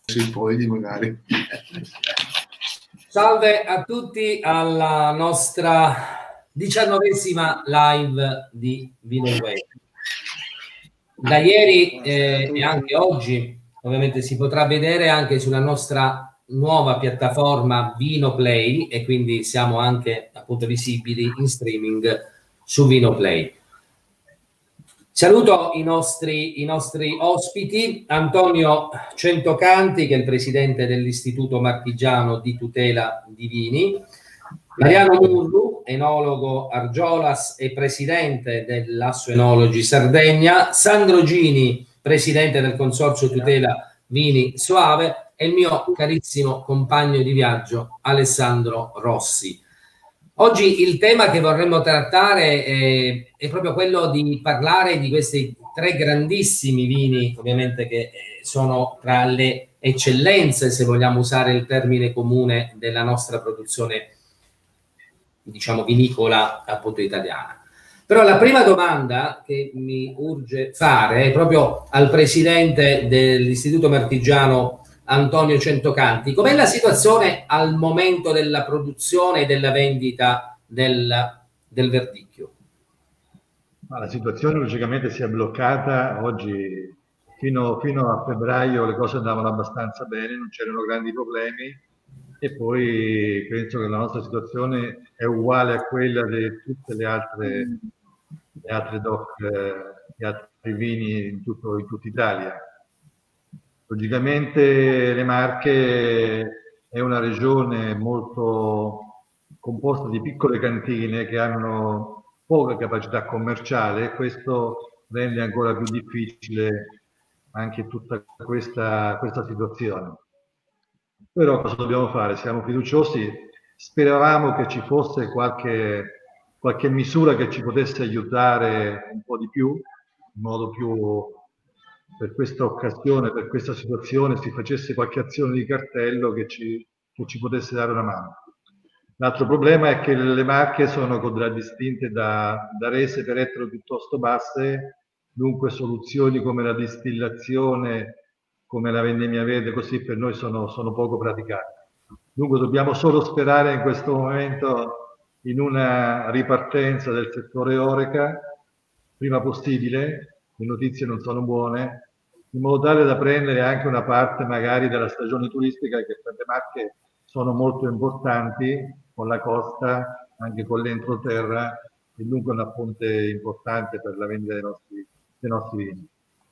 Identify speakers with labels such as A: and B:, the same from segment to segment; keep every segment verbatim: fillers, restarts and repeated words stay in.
A: poi magari.
B: Salve a tutti alla nostra diciannovesima live di VinoWay. Da ieri eh, e anche oggi ovviamente si potrà vedere anche sulla nostra nuova piattaforma VinoPlay, e quindi siamo anche appunto visibili in streaming su VinoPlay. Saluto i nostri, i nostri ospiti: Antonio Centocanti, che è il presidente dell'Istituto Marchigiano di Tutela di Vini, Mariano Murru, enologo Argiolas e presidente dell'Asso Enologi Sardegna, Sandro Gini, presidente del Consorzio Tutela Vini Soave, e il mio carissimo compagno di viaggio Alessandro Rossi. Oggi il tema che vorremmo trattare è, è proprio quello di parlare di questi tre grandissimi vini, ovviamente che sono tra le eccellenze, se vogliamo usare il termine comune, della nostra produzione, diciamo, vinicola appunto italiana. Però la prima domanda che mi urge fare è proprio al presidente dell'Istituto Marchigiano Antonio Centocanti: com'è la situazione al momento della produzione e della vendita del, del verdicchio?
C: Ma la situazione logicamente si è bloccata oggi. Fino, fino a febbraio le cose andavano abbastanza bene, non c'erano grandi problemi, e poi penso che la nostra situazione è uguale a quella di tutte le altre, le altre D O C, eh, gli altri vini in, tutto, in tutta Italia. Logicamente le Marche è una regione molto composta di piccole cantine che hanno poca capacità commerciale, e questo rende ancora più difficile anche tutta questa, questa situazione. Però cosa dobbiamo fare? Siamo fiduciosi, speravamo che ci fosse qualche, qualche misura che ci potesse aiutare un po' di più, in modo più, per questa occasione, per questa situazione, si facesse qualche azione di cartello che ci, che ci potesse dare una mano. L'altro problema è che le Marche sono contraddistinte da, da rese per ettaro piuttosto basse, dunque soluzioni come la distillazione, come la vendemmia verde, così per noi sono, sono poco praticate. Dunque dobbiamo solo sperare in questo momento in una ripartenza del settore Horeca prima possibile. Le notizie non sono buone, in modo tale da prendere anche una parte magari della stagione turistica, che per le Marche sono molto importanti, con la costa, anche con l'entroterra, e dunque una fonte importante per la vendita dei nostri, dei nostri vini.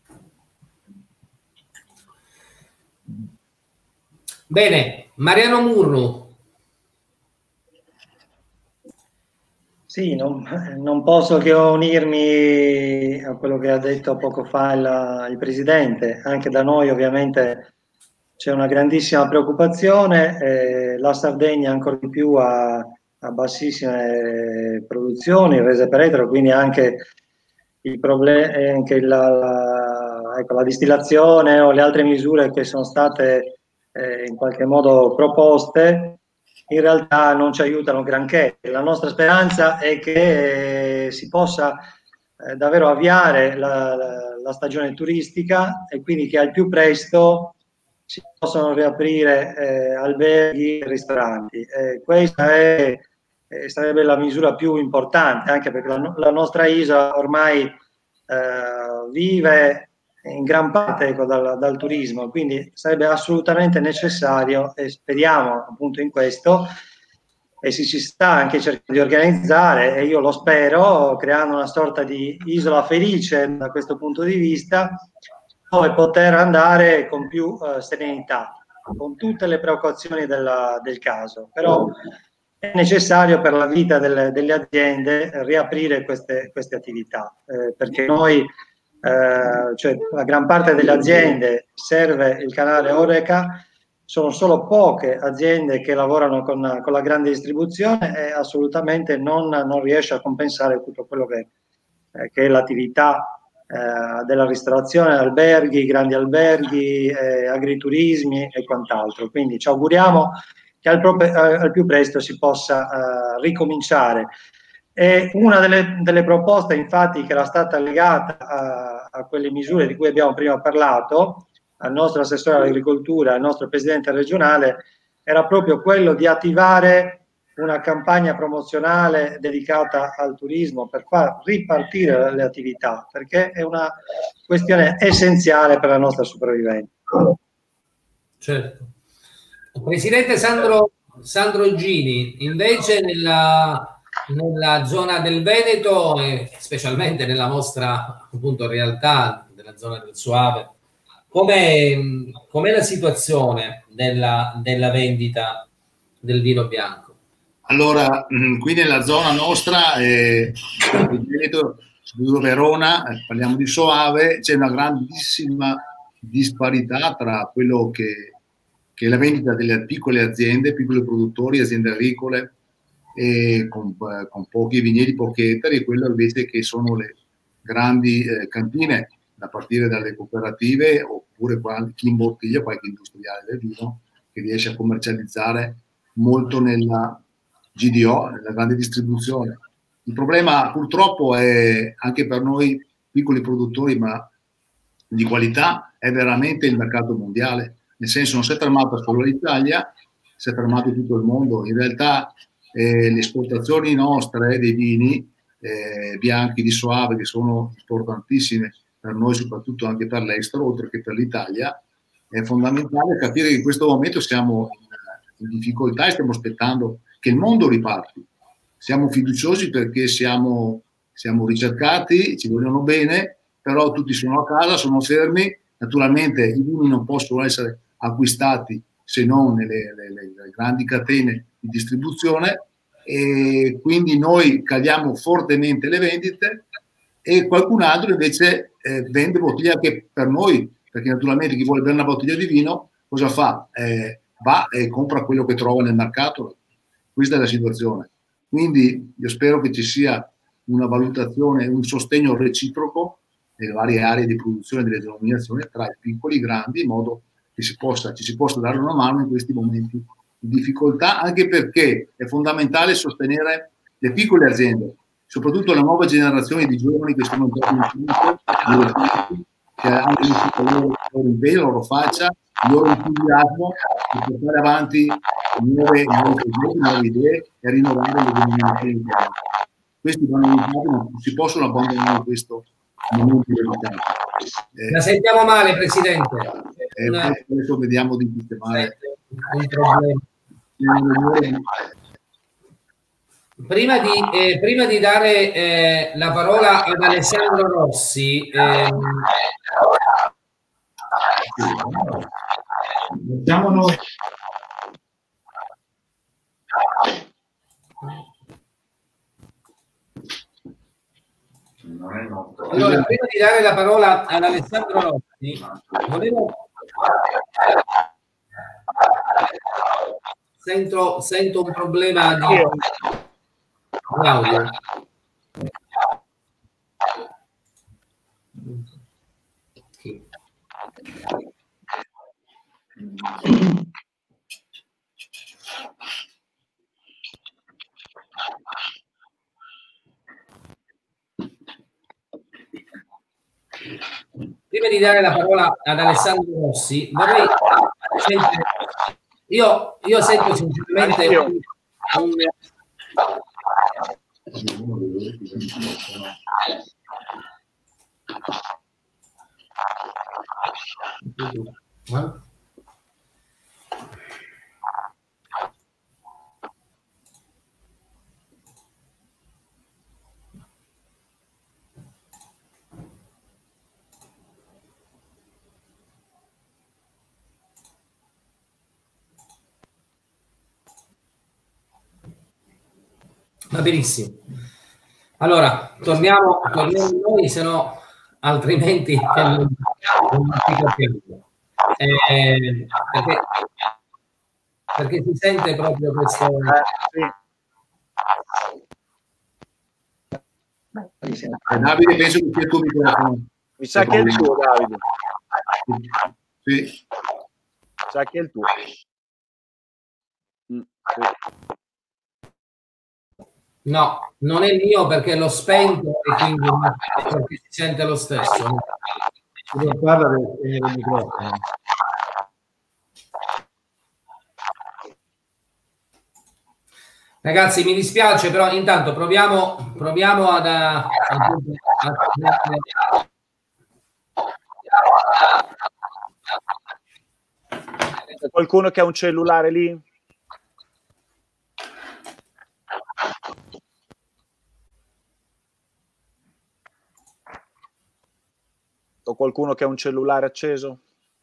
B: Bene, Mariano Murru.
D: Sì, non, non posso che unirmi a quello che ha detto poco fa il, il Presidente. Anche da noi ovviamente c'è una grandissima preoccupazione, eh, la Sardegna ancora di più ha, ha bassissime produzioni, rese per ettaro, quindi anche, il problem- anche la, la, ecco, la distillazione o le altre misure che sono state eh, in qualche modo proposte in realtà non ci aiutano granché. La nostra speranza è che eh, si possa eh, davvero avviare la, la, la stagione turistica, e quindi che al più presto si possano riaprire eh, alberghi e ristoranti. Eh, questa è, eh, sarebbe la misura più importante, anche perché la, la nostra isola ormai eh, vive in gran parte ecco, dal, dal turismo, quindi sarebbe assolutamente necessario, e speriamo appunto in questo, e si ci sta anche cercando di organizzare, e io lo spero, creando una sorta di isola felice da questo punto di vista, dove poter andare con più eh, serenità, con tutte le precauzioni della, del caso. Però è necessario per la vita delle, delle aziende riaprire queste, queste attività, eh, perché noi, eh, cioè la gran parte delle aziende serve il canale Horeca, sono solo poche aziende che lavorano con, con la grande distribuzione, e assolutamente non, non riesce a compensare tutto quello che, eh, che è l'attività Eh, della ristorazione, alberghi, grandi alberghi, eh, agriturismi e quant'altro. Quindi ci auguriamo che al, proprio, eh, al più presto si possa eh, ricominciare. E una delle, delle proposte, infatti, che era stata legata a, a quelle misure di cui abbiamo prima parlato, al nostro assessore all'agricoltura, al nostro presidente regionale, era proprio quello di attivare una campagna promozionale dedicata al turismo per far ripartire le attività, perché è una questione essenziale per la nostra sopravvivenza.
B: Certo. Presidente Sandro, Sandro Gini, invece nella, nella zona del Veneto, e specialmente nella vostra appunto realtà, della zona del Soave, com'è, com'è la situazione della, della vendita del vino bianco?
A: Allora, qui nella zona nostra, eh, il Veneto, Verona, eh, parliamo di Soave, c'è una grandissima disparità tra quello che, che è la vendita delle piccole aziende, piccoli produttori, aziende agricole, e con, con pochi vigneti, pochi ettari, e quello invece che sono le grandi eh, cantine, da partire dalle cooperative, oppure chi imbottiglia, qualche industriale del vino, che riesce a commercializzare molto nella G D O, nella grande distribuzione. Il problema purtroppo è anche per noi piccoli produttori, ma di qualità, è veramente il mercato mondiale, nel senso non si è fermata solo l'Italia, si è fermato tutto il mondo. In realtà eh, le esportazioni nostre dei vini eh, bianchi di Soave, che sono importantissime per noi, soprattutto anche per l'estero, oltre che per l'Italia, è fondamentale capire che in questo momento siamo in, in difficoltà e stiamo aspettando che il mondo riparti. Siamo fiduciosi perché siamo, siamo ricercati, ci vogliono bene, però tutti sono a casa, sono fermi. Naturalmente i vini non possono essere acquistati se non nelle le, le, le grandi catene di distribuzione, e quindi noi caliamo fortemente le vendite e qualcun altro invece eh, vende bottiglie anche per noi, perché naturalmente chi vuole bere una bottiglia di vino cosa fa? Eh, va e compra quello che trova nel mercato. Questa è la situazione. Quindi io spero che ci sia una valutazione, un sostegno reciproco nelle varie aree di produzione delle denominazioni tra i piccoli e i grandi, in modo che si possa, ci si possa dare una mano in questi momenti di difficoltà, anche perché è fondamentale sostenere le piccole aziende, soprattutto la nuova generazione di giovani che sono entrati in tutto, che hanno iniziato il loro impegno, la loro faccia, il loro entusiasmo per portare avanti nuove, nuove, nuove idee e rinnovare le denominazioni italiane. Questi vanno aiutati, non si possono abbandonare questo momento di mercato.
B: Eh, La sentiamo male, Presidente.
A: Eh, Una... Adesso vediamo di sistemare
B: un problema. Prima di, eh, prima di dare eh, la parola ad Alessandro Rossi, ehm...
A: siamo noi.
B: Allora, prima di dare la parola ad Alessandro Rossi, volevo... Sento, sento un problema di, di audio. Sì. Prima di dare la parola ad Alessandro Rossi, vorrei sentire, io, io sento sinceramente un, un... Eh? Va benissimo. Allora, torniamo, torniamo noi, se no altrimenti non, non si capiamo. Eh, perché, perché si sente proprio questo...
A: Eh, sì. Davide, penso che sia il tuo microfono.
E: Mi sa che è il tuo, Davide.
A: Sì.
E: Mi sa che è il tuo. Mm, sì.
B: No, non è il mio perché l'ho spento e quindi perché si sente lo stesso.
C: Chi non parla deve spegnere il microfono.
B: Ragazzi, mi dispiace, però intanto proviamo, proviamo ad... A, a,
E: C'è qualcuno che ha un cellulare lì? O qualcuno che ha un cellulare acceso?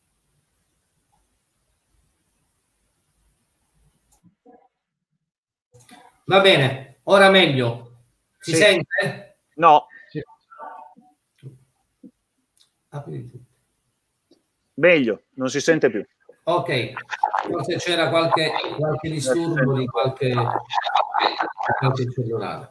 B: Va bene, ora meglio. Si
E: Sì.
B: sente?
E: No.
C: Sì.
E: Meglio, non si sente più.
B: Ok, forse c'era qualche, qualche disturbo di qualche, di qualche cellulare.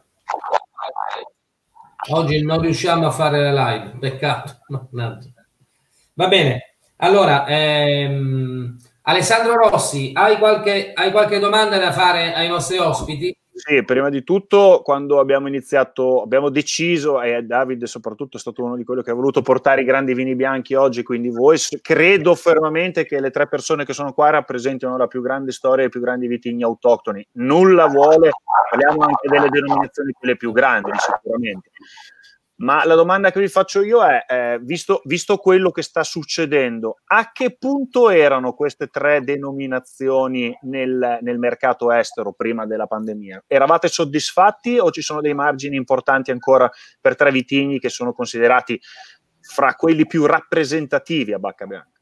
B: Oggi non riusciamo a fare la live, peccato. Va bene, allora ehm, Alessandro Rossi, hai qualche, hai qualche domanda da fare ai nostri ospiti?
E: Sì, prima di tutto, quando abbiamo iniziato, abbiamo deciso, e Davide soprattutto è stato uno di quelli che ha voluto portare i grandi vini bianchi oggi, quindi voi, credo fermamente che le tre persone che sono qua rappresentino la più grande storia e i più grandi vitigni autoctoni. Nulla vuole, parliamo anche delle denominazioni quelle più grandi, sicuramente. Ma la domanda che vi faccio io è, eh, visto, visto quello che sta succedendo, a che punto erano queste tre denominazioni nel, nel mercato estero prima della pandemia? Eravate soddisfatti o ci sono dei margini importanti ancora per tre vitigni che sono considerati fra quelli più rappresentativi a Bacca Bianca?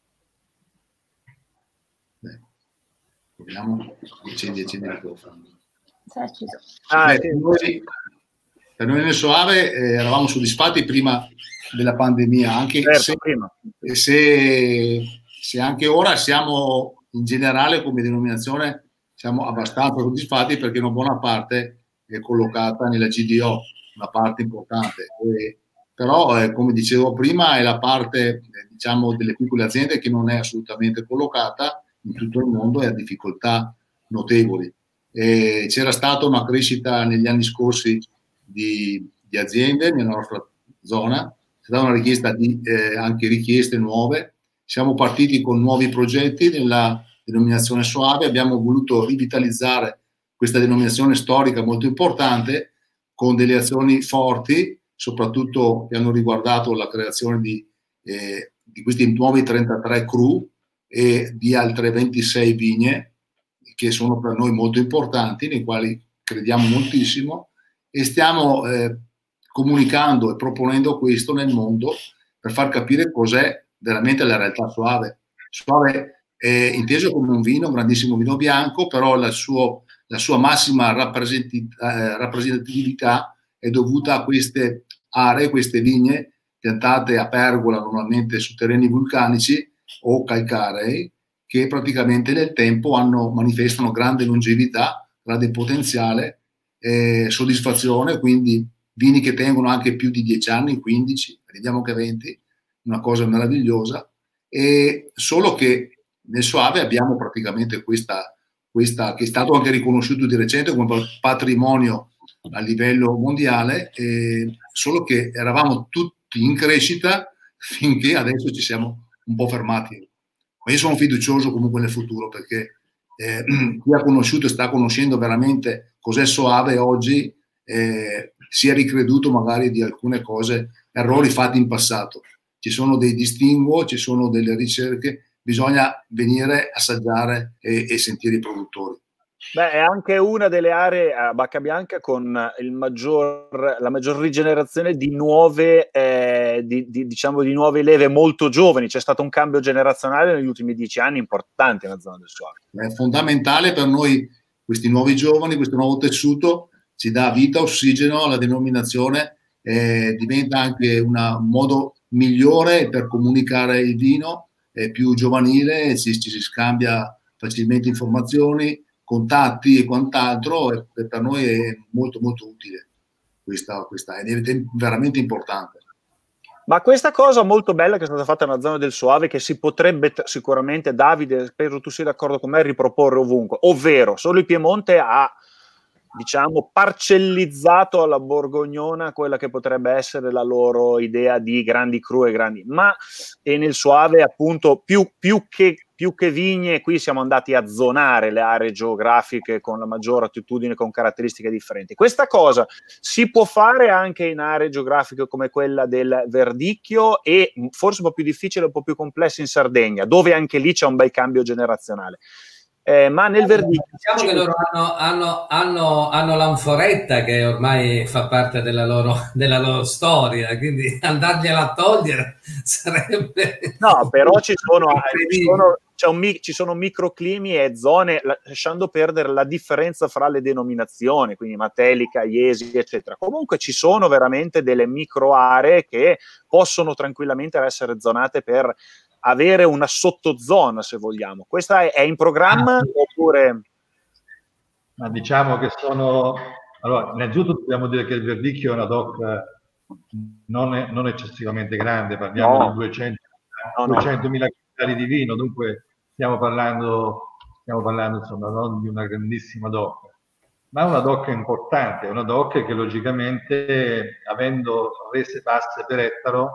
A: Beh, proviamo, accendi, accendi il microfono.
E: Ah,
A: Beh,
E: sì.
A: noi, per noi nel Soave eh, eravamo soddisfatti prima della pandemia, anche
E: Certo,
A: se,
E: prima.
A: se, se anche ora siamo in generale come denominazione siamo abbastanza soddisfatti perché una buona parte è collocata nella G D O, una parte importante. E, però, eh, come dicevo prima, è la parte eh, diciamo delle piccole aziende che non è assolutamente collocata in tutto il mondo e ha difficoltà notevoli. E c'era stata una crescita negli anni scorsi di, di aziende nella nostra zona, c'è stata una richiesta di eh, anche richieste nuove. Siamo partiti con nuovi progetti nella denominazione Soave, abbiamo voluto rivitalizzare questa denominazione storica molto importante con delle azioni forti, soprattutto che hanno riguardato la creazione di, eh, di questi nuovi trentatré cru e di altre ventisei vigne che sono per noi molto importanti, nei quali crediamo moltissimo e stiamo eh, comunicando e proponendo questo nel mondo per far capire cos'è veramente la realtà Soave. Soave è inteso come un vino, un grandissimo vino bianco, però la, suo, la sua massima rappresentatività è dovuta a queste aree, queste vigne piantate a pergola normalmente su terreni vulcanici o calcarei, che praticamente nel tempo hanno, manifestano grande longevità, grande potenziale, eh, soddisfazione, quindi vini che tengono anche più di dieci anni, quindici, vediamo che venti, una cosa meravigliosa, e solo che nel Soave abbiamo praticamente questa, questa che è stato anche riconosciuto di recente come patrimonio a livello mondiale, eh, solo che eravamo tutti in crescita finché adesso ci siamo un po' fermati. Ma io sono fiducioso comunque nel futuro perché eh, chi ha conosciuto e sta conoscendo veramente cos'è Soave oggi eh, si è ricreduto magari di alcune cose, errori fatti in passato. Ci sono dei distinguo, ci sono delle ricerche, bisogna venire, assaggiare e, e sentire i produttori.
E: Beh, è anche una delle aree a Bacca Bianca con il maggior, la maggior rigenerazione di nuove, eh, di, di, diciamo di nuove leve molto giovani. C'è stato un cambio generazionale negli ultimi dieci anni importante nella zona del Soave.
A: È fondamentale per noi questi nuovi giovani, questo nuovo tessuto ci dà vita, ossigeno alla denominazione, eh, diventa anche una, un modo migliore per comunicare il vino, è più giovanile, ci, ci si scambia facilmente informazioni, contatti e quant'altro, e per noi è molto molto utile questa, questa è veramente importante.
E: Ma questa cosa molto bella che è stata fatta nella zona del Soave, che si potrebbe sicuramente, Davide, spero tu sia d'accordo con me, riproporre ovunque, ovvero solo il Piemonte ha diciamo, parcellizzato alla borgognona quella che potrebbe essere la loro idea di grandi cru e grandi, ma e nel Soave appunto più, più, che, più che vigne, qui siamo andati a zonare le aree geografiche con la maggiore attitudine, con caratteristiche differenti. Questa cosa si può fare anche in aree geografiche come quella del Verdicchio e forse un po' più difficile, un po' più complesso in Sardegna, dove anche lì c'è un bel cambio generazionale. Eh, ma nel Verdicchio
B: diciamo che loro hanno, hanno, hanno, hanno l'anforetta che ormai fa parte della loro, della loro storia, quindi andargliela a togliere sarebbe
E: no, però ci sono, ci sono, c'è un, ci sono microclimi e zone, lasciando perdere la differenza fra le denominazioni, quindi Matelica, Iesi eccetera. Comunque ci sono veramente delle micro aree che possono tranquillamente essere zonate per avere una sottozona, se vogliamo. Questa è, è in programma oppure?
C: Ma diciamo che sono... Allora, innanzitutto dobbiamo dire che il Verdicchio è una D O C non, è, non eccessivamente grande, parliamo no. di duecentomila chilometri di vino, dunque stiamo parlando, stiamo parlando insomma, non di una grandissima D O C, ma una D O C importante, una D O C che logicamente, avendo rese basse per ettaro,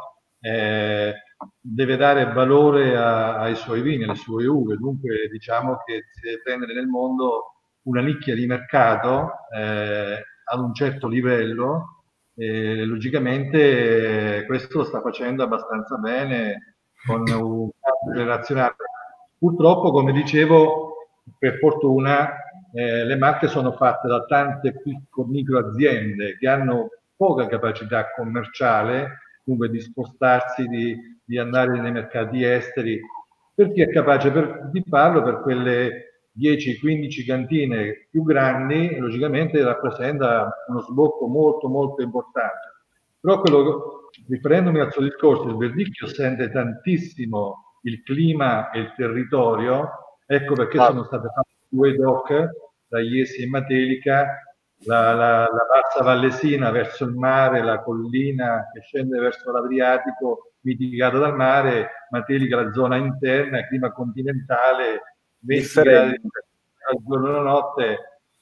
C: eh, deve dare valore a, ai suoi vini, alle sue uve, dunque diciamo che si deve prendere nel mondo una nicchia di mercato eh, ad un certo livello e logicamente eh, questo lo sta facendo abbastanza bene con un cambio generazionale. Purtroppo, come dicevo, per fortuna eh, le marche sono fatte da tante piccole micro aziende che hanno poca capacità commerciale, dunque di spostarsi, di, di andare nei mercati esteri. Per chi è capace per, di farlo, per quelle dieci quindici cantine più grandi, logicamente rappresenta uno sbocco molto molto importante. Però quello, riferendomi al suo discorso, il Verdicchio sente tantissimo il clima e il territorio, ecco perché ah. sono state fatte due D O C, da Iesi e Matelica, la, la, la bassa vallesina verso il mare, la collina che scende verso l'Adriatico mitigata dal mare, Matelica la zona interna, clima continentale, venti gradi al giorno e la notte,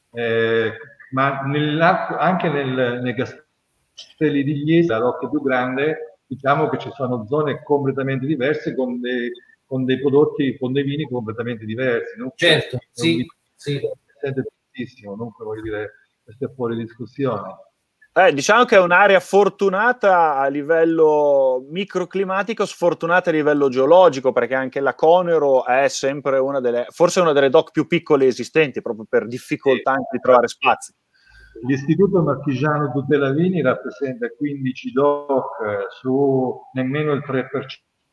C: eh, ma anche nel, nei castelli di Iesi, la rocca più grande, diciamo che ci sono zone completamente diverse con dei, con dei prodotti, con dei vini completamente diversi. Non
B: certo, sì, sì.
C: Sente tantissimo, dunque voglio dire, questo è fuori discussione.
E: Eh, diciamo che è un'area fortunata a livello microclimatico, sfortunata a livello geologico, perché anche la Conero è sempre una delle, forse una delle D O C più piccole esistenti, proprio per difficoltà anche di trovare spazi.
C: L'Istituto Marchigiano Tutela Vini rappresenta quindici D O C su nemmeno il tre per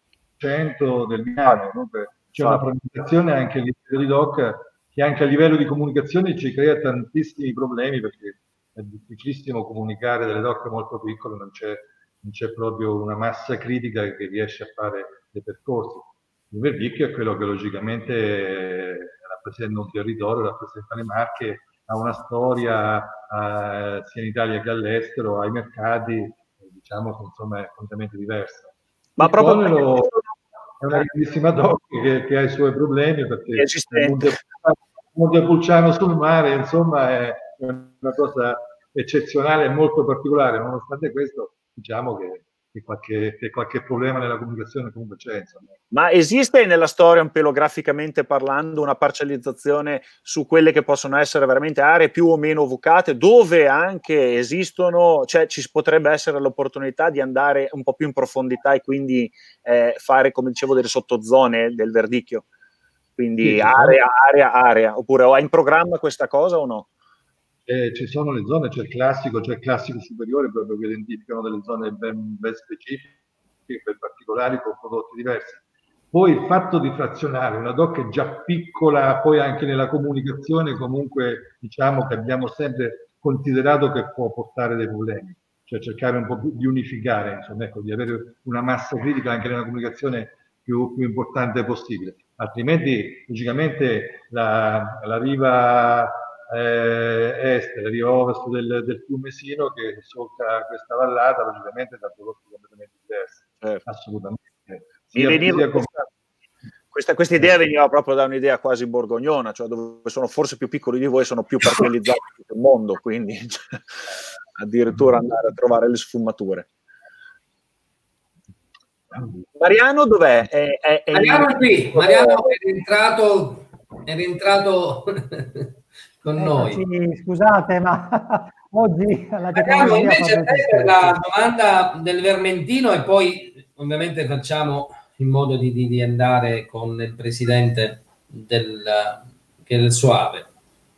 C: cento del piano, c'è una frammentazione anche all'interno di D O C che anche a livello di comunicazione ci crea tantissimi problemi, perché è difficilissimo comunicare delle D O C molto piccole, non c'è, non c'è proprio una massa critica che riesce a fare dei percorsi. Il Verdicchio è quello che logicamente rappresenta un territorio, rappresenta le Marche, ha una storia eh, sia in Italia che all'estero, ai mercati, diciamo che insomma è completamente diversa. Ma il proprio Conero è una grandissima D O C che, che ha i suoi problemi, perché il Montepulciano sul mare insomma è una cosa eccezionale e molto particolare. Nonostante questo, diciamo che, che, qualche, che qualche problema nella comunicazione comunque c'è, insomma.
E: Ma esiste nella storia, un pelo graficamente parlando, una parcellizzazione su quelle che possono essere veramente aree più o meno vocate, dove anche esistono, cioè ci potrebbe essere l'opportunità di andare un po' più in profondità e quindi eh, fare, come dicevo, delle sottozone del Verdicchio? Quindi sì, area, area, area. Oppure o ha in programma questa cosa o no?
C: Eh, ci sono le zone, c'è il classico, c'è il classico superiore proprio che identificano delle zone ben, ben specifiche, ben particolari, con prodotti diversi. Poi il fatto di frazionare una D O C è già piccola, poi anche nella comunicazione comunque diciamo che abbiamo sempre considerato che può portare dei problemi, cioè cercare un po' più di unificare, insomma, ecco, di avere una massa critica anche nella comunicazione più, più importante possibile. Altrimenti, logicamente, la, la riva eh, est, la riva ovest del, del Fiumesino che solca questa vallata, logicamente da prodotti completamente diversi, certo. Assolutamente.
E: Mi veniva, questa, questa idea veniva proprio da un'idea quasi borgognona, cioè dove sono forse più piccoli di voi e sono più parcellizzati in tutto il mondo, quindi cioè, addirittura andare a trovare le sfumature. Mariano dov'è? È, è, è
B: Mariano
E: in...
B: è qui, Mariano è rientrato, è rientrato con
F: Eccoci,
B: noi.
F: Scusate, ma oggi la
B: Mariano,
F: tecnologia
B: invece
F: fa
B: per la domanda del vermentino e poi ovviamente facciamo in modo di, di, di andare con il presidente del, che è del Soave.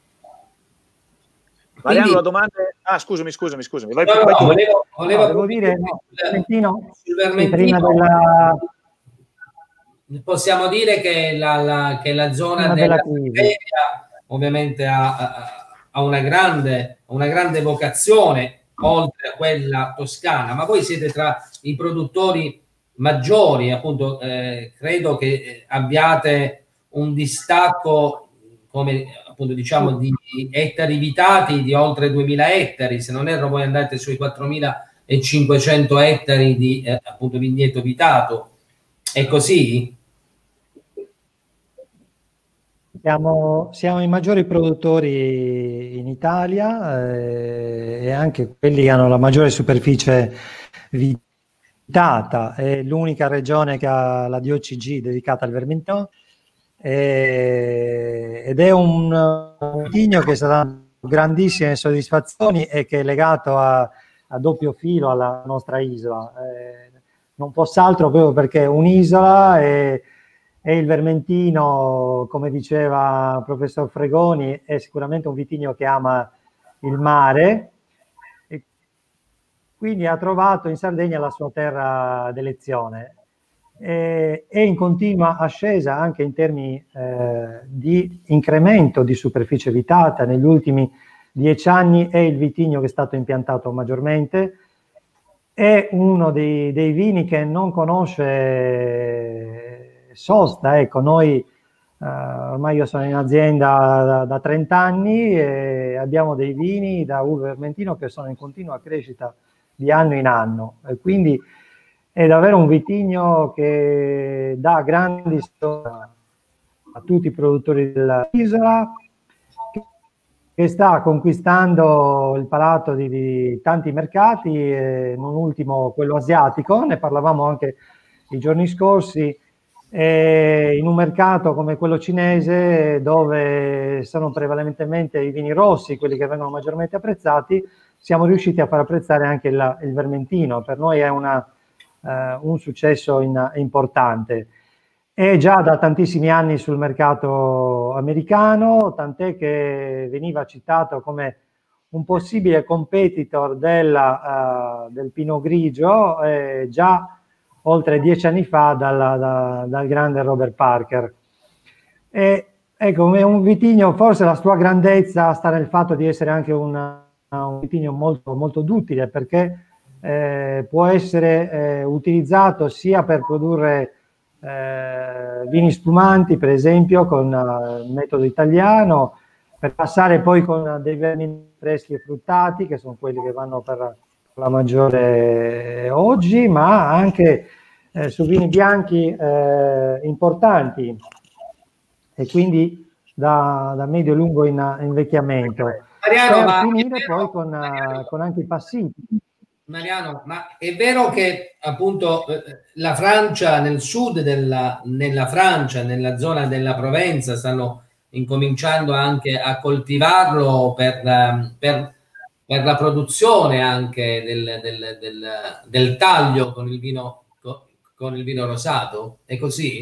E: Mariano,
B: Quindi,
E: la domanda è... Ah, scusami, scusami, scusami. Vai,
B: no,
E: vai
B: no,
E: tu.
B: volevo, volevo
F: no, devo dire, no, Vermentino,
B: sul
F: sì,
B: vermentino,
F: prima della...
B: possiamo dire che la, la, che la zona
F: prima
B: della,
F: della crisi
B: Sardegna ovviamente ha, ha, ha una, grande, una grande vocazione oltre a quella toscana, ma voi siete tra i produttori maggiori, appunto, eh, credo che abbiate un distacco, come appunto diciamo, di ettari vitati di oltre duemila ettari, se non erro voi andate sui quattromilacinquecento ettari di eh, appunto vigneto vitato, è così?
F: Siamo, siamo i maggiori produttori in Italia eh, e anche quelli che hanno la maggiore superficie vitata. È l'unica regione che ha la D O C G dedicata al vermentino eh, ed è un, un vitigno che sta dando grandissime soddisfazioni e che è legato a, a doppio filo alla nostra isola. Eh, non fosse altro proprio perché è un'isola e E il vermentino, come diceva il professor Fregoni, è sicuramente un vitigno che ama il mare e quindi ha trovato in Sardegna la sua terra d'elezione. E, è in continua ascesa anche in termini eh, di incremento di superficie vitata. Negli ultimi dieci anni è il vitigno che è stato impiantato maggiormente. È uno dei, dei vini che non conosce sosta, ecco, noi eh, ormai io sono in azienda da, da trenta anni e abbiamo dei vini da uva vermentino che sono in continua crescita di anno in anno e quindi è davvero un vitigno che dà grandi soddisfazioni a tutti i produttori dell'isola, che sta conquistando il palato di, di tanti mercati, eh, non ultimo quello asiatico, ne parlavamo anche i giorni scorsi. E in un mercato come quello cinese, dove sono prevalentemente i vini rossi quelli che vengono maggiormente apprezzati, siamo riusciti a far apprezzare anche il, il vermentino. Per noi è una, uh, un successo in, importante. È già da tantissimi anni sul mercato americano, tant'è che veniva citato come un possibile competitor della, uh, del Pinot Grigio, eh, già oltre dieci anni fa dalla, da, dal grande Robert Parker. E, ecco, è un vitigno, forse la sua grandezza sta nel fatto di essere anche una, un vitigno molto, molto duttile, perché eh, può essere eh, utilizzato sia per produrre eh, vini spumanti, per esempio, con uh, il metodo italiano, per passare poi con dei vermini freschi e fruttati, che sono quelli che vanno per la maggiore oggi, ma anche eh, su vini bianchi eh, importanti e quindi da, da medio-lungo in, invecchiamento.
B: Mariano,
F: per
B: ma
F: finire
B: vero,
F: poi con,
B: Mariano,
F: con anche i passiti.
B: Mariano, ma è vero che appunto la Francia, nel sud della nella Francia, nella zona della Provenza, stanno incominciando anche a coltivarlo per, per per la produzione anche del, del, del, del taglio con il vino con il vino rosato, è così?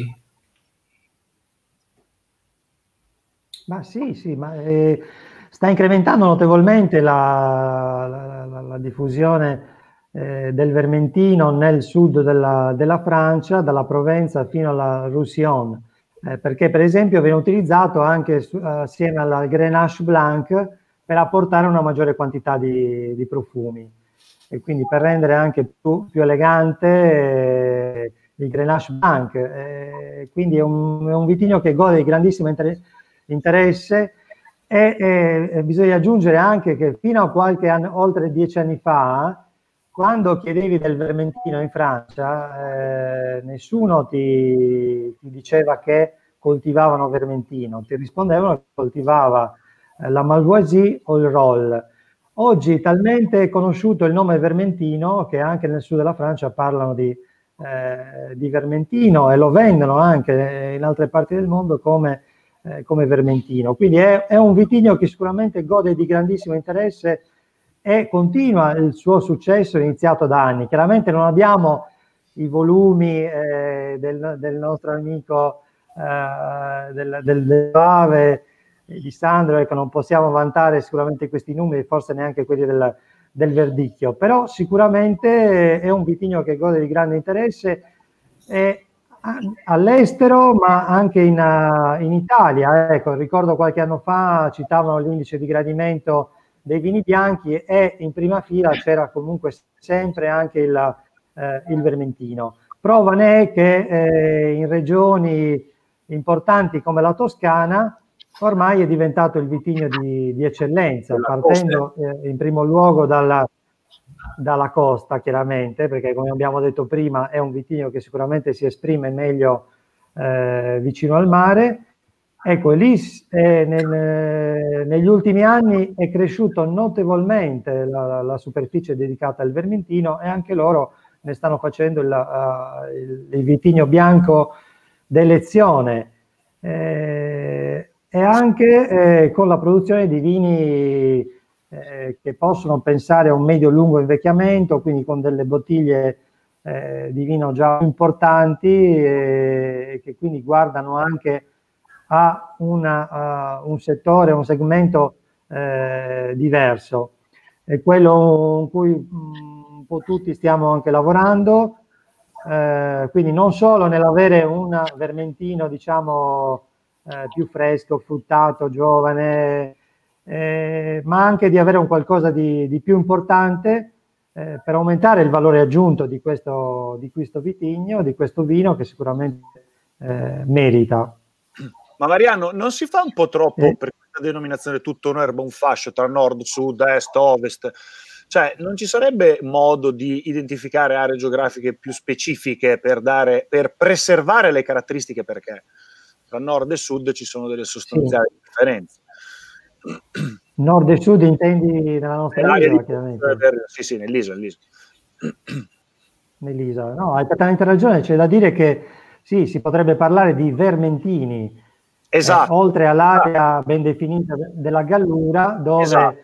F: Ma sì, sì, ma eh, sta incrementando notevolmente la, la, la, la diffusione eh, del vermentino nel sud della, della Francia, dalla Provenza fino alla Roussillon, eh, perché per esempio viene utilizzato anche su, assieme al Grenache Blanc per apportare una maggiore quantità di, di profumi e quindi per rendere anche più, più elegante eh, il Grenache Blanc. Eh, quindi è un, è un vitigno che gode di grandissimo inter interesse e, e, e bisogna aggiungere anche che fino a qualche anno, oltre dieci anni fa, quando chiedevi del vermentino in Francia, eh, nessuno ti, ti diceva che coltivavano vermentino, ti rispondevano che coltivava eh, la Malvoisie o il Roll. Oggi talmente è conosciuto il nome vermentino che anche nel sud della Francia parlano di, eh, di vermentino e lo vendono anche in altre parti del mondo come, eh, come vermentino. Quindi è, è un vitigno che sicuramente gode di grandissimo interesse e continua il suo successo iniziato da anni. Chiaramente non abbiamo i volumi eh, del, del nostro amico eh, del, del, del Ave, di Sandro, ecco, non possiamo vantare sicuramente questi numeri, forse neanche quelli del, del Verdicchio, però sicuramente è un vitigno che gode di grande interesse eh, all'estero, ma anche in, uh, in Italia. Ecco, ricordo qualche anno fa citavano l'indice di gradimento dei vini bianchi e in prima fila c'era comunque sempre anche il, eh, il vermentino. Prova ne è che eh, in regioni importanti come la Toscana ormai è diventato il vitigno di, di eccellenza, partendo eh, in primo luogo dalla, dalla costa, chiaramente, perché come abbiamo detto prima è un vitigno che sicuramente si esprime meglio eh, vicino al mare. Ecco, lì eh, nel, negli ultimi anni è cresciuto notevolmente la, la superficie dedicata al vermentino e anche loro ne stanno facendo il, uh, il, il vitigno bianco d'elezione. Eh, e anche eh, con la produzione di vini eh, che possono pensare a un medio-lungo invecchiamento, quindi con delle bottiglie eh, di vino già importanti e eh, che quindi guardano anche a una, uh, un settore, un segmento eh, diverso. È quello in cui mh, un po' tutti stiamo anche lavorando, eh, quindi non solo nell'avere un vermentino, diciamo, Eh, più fresco, fruttato, giovane, eh, ma anche di avere un qualcosa di, di più importante eh, per aumentare il valore aggiunto di questo, di questo vitigno, di questo vino che sicuramente eh, merita.
E: Ma Mariano, non si fa un po' troppo
F: eh?
E: per questa denominazione tutto un'erba, un fascio tra nord, sud, est, ovest? Cioè, non ci sarebbe modo di identificare aree geografiche più specifiche per, dare, per preservare le caratteristiche, perché tra nord e sud ci sono delle sostanziali sì. differenze.
F: Nord e sud intendi nella nostra isola, chiaramente?
E: Per, sì, sì, nell'isola.
F: Nell'isola. No, hai perfettamente ragione, c'è da dire che sì, si potrebbe parlare di vermentini,
E: esatto.
F: eh, oltre all'area ben definita della Gallura, dove, esatto.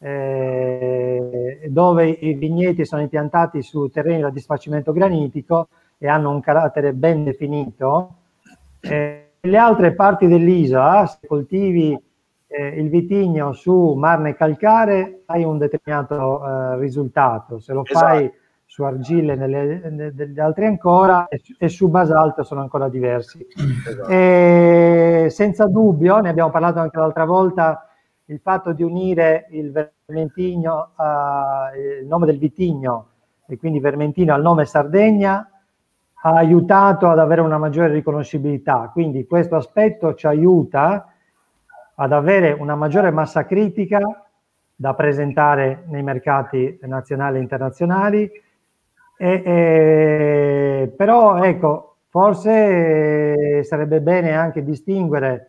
F: eh, dove i vigneti sono impiantati su terreni da disfacimento granitico e hanno un carattere ben definito. Eh, Nelle altre parti dell'isola, se coltivi eh, il vitigno su marne calcare, hai un determinato eh, risultato. Se lo fai esatto. su argille nelle, nelle altre ancora e, e su basalto sono ancora diversi. Esatto. E, senza dubbio, ne abbiamo parlato anche l'altra volta, il fatto di unire il vermentino, uh, il nome del vitigno e quindi vermentino al nome Sardegna ha aiutato ad avere una maggiore riconoscibilità, quindi questo aspetto ci aiuta ad avere una maggiore massa critica da presentare nei mercati nazionali e internazionali, e, e, però ecco, forse sarebbe bene anche distinguere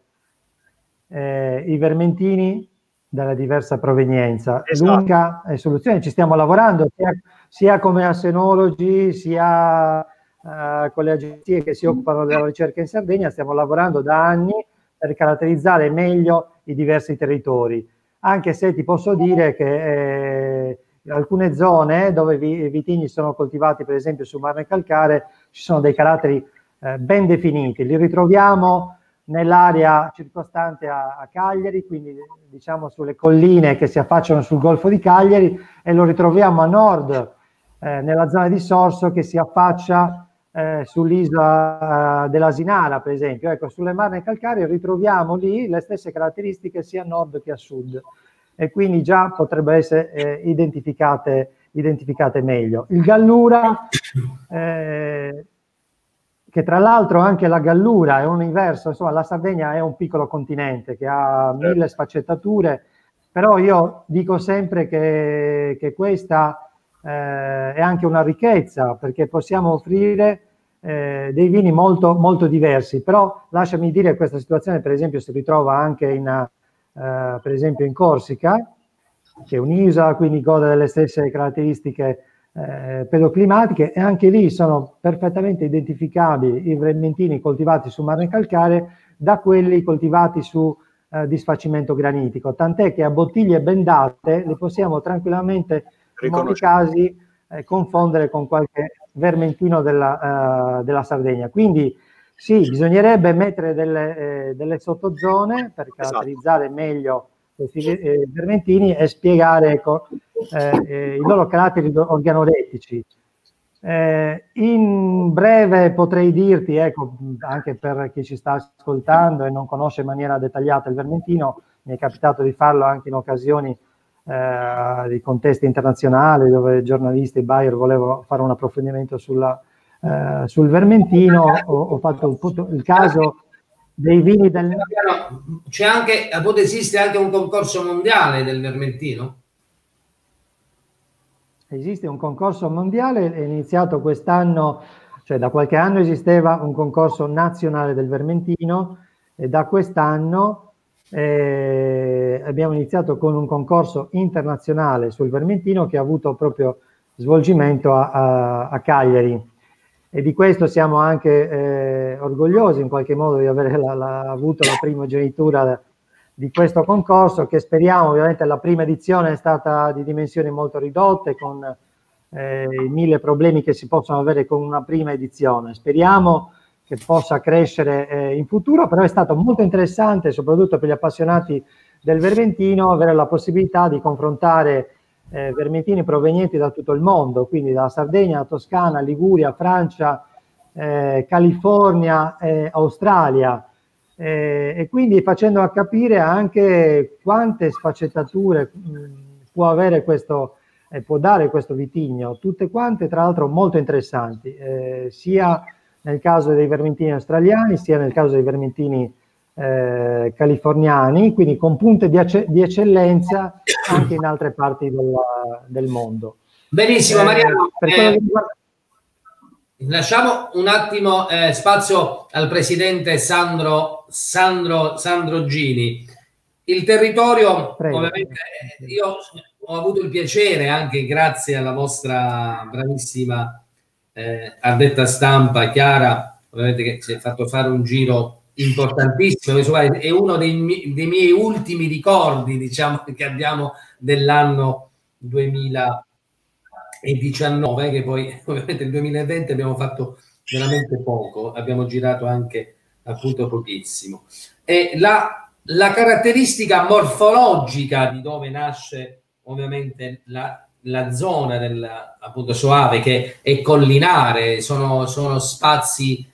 F: eh, i vermentini dalla diversa provenienza. Esatto. L'unica soluzione, ci stiamo lavorando sia, sia come assenologi, sia Uh, con le agenzie che si occupano della ricerca in Sardegna, stiamo lavorando da anni per caratterizzare meglio i diversi territori, anche se ti posso dire che eh, in alcune zone dove i vitigni sono coltivati per esempio su marne calcare ci sono dei caratteri eh, ben definiti, li ritroviamo nell'area circostante a, a Cagliari, quindi diciamo sulle colline che si affacciano sul Golfo di Cagliari, e lo ritroviamo a nord eh, nella zona di Sorso che si affaccia Eh, sull'isola uh, dell'Asinara, per esempio. Ecco, sulle marne calcaree ritroviamo lì le stesse caratteristiche sia a nord che a sud, e quindi già potrebbero essere eh, identificate, identificate meglio. Il Gallura, eh, che tra l'altro anche la Gallura è un universo, insomma la Sardegna è un piccolo continente che ha mille sfaccettature, però io dico sempre che, che questa eh, è anche una ricchezza, perché possiamo offrire eh, dei vini molto, molto diversi. Però lasciami dire che questa situazione per esempio si ritrova anche in, eh, per esempio in Corsica, che è un'isola, quindi gode delle stesse caratteristiche eh, pedoclimatiche, e anche lì sono perfettamente identificabili i vermentini coltivati su marne calcaree da quelli coltivati su eh, disfacimento granitico, tant'è che a bottiglie bendate le possiamo tranquillamente in molti casi eh, confondere con qualche vermentino della, uh, della Sardegna. Quindi sì, bisognerebbe mettere delle, eh, delle sottozone per caratterizzare esatto. meglio questi eh, vermentini e spiegare ecco, eh, eh, i loro caratteri organolettici. Eh, in breve potrei dirti, ecco, anche per chi ci sta ascoltando e non conosce in maniera dettagliata il vermentino, mi è capitato di farlo anche in occasioni eh, di contesti internazionali dove giornalisti e buyer volevano fare un approfondimento sulla, eh, sul vermentino. Ho, ho fatto il, il caso dei vini del...
B: C'è anche, esiste anche un concorso mondiale del vermentino?
F: Esiste un concorso mondiale, è iniziato quest'anno, cioè da qualche anno esisteva un concorso nazionale del vermentino e da quest'anno eh, abbiamo iniziato con un concorso internazionale sul vermentino che ha avuto proprio svolgimento a, a, a Cagliari. E di questo siamo anche eh, orgogliosi in qualche modo di aver la, la, avuto la primogenitura di questo concorso, che speriamo, ovviamente la prima edizione è stata di dimensioni molto ridotte, con eh, i mille problemi che si possono avere con una prima edizione. Speriamo che possa crescere eh, in futuro, però è stato molto interessante, soprattutto per gli appassionati del vermentino, avere la possibilità di confrontare Eh, vermentini provenienti da tutto il mondo, quindi dalla Sardegna, Toscana, Liguria, Francia, eh, California, eh, Australia, eh, e quindi facendo capire anche quante sfaccettature mh, può avere questo, eh, può dare questo vitigno, tutte quante tra l'altro molto interessanti, eh, sia nel caso dei vermentini australiani, sia nel caso dei vermentini Eh, californiani, quindi con punte di, di eccellenza anche in altre parti della, del mondo.
B: Benissimo,
F: eh,
B: Mariano. Eh,
F: riguarda...
B: Lasciamo un attimo eh, spazio al presidente Sandro, Sandro, Sandro Gini. Il territorio, Prego. ovviamente, io ho avuto il piacere, anche grazie alla vostra bravissima eh, addetta stampa, Chiara, ovviamente che si è fatto fare un giro importantissimo, è uno dei, mi, dei miei ultimi ricordi, diciamo, che abbiamo dell'anno duemiladiciannove, che poi ovviamente nel duemilaventi abbiamo fatto veramente poco, abbiamo girato anche appunto pochissimo. E la, la caratteristica morfologica di dove nasce ovviamente la, la zona del appunto Soave, che è collinare, sono, sono spazi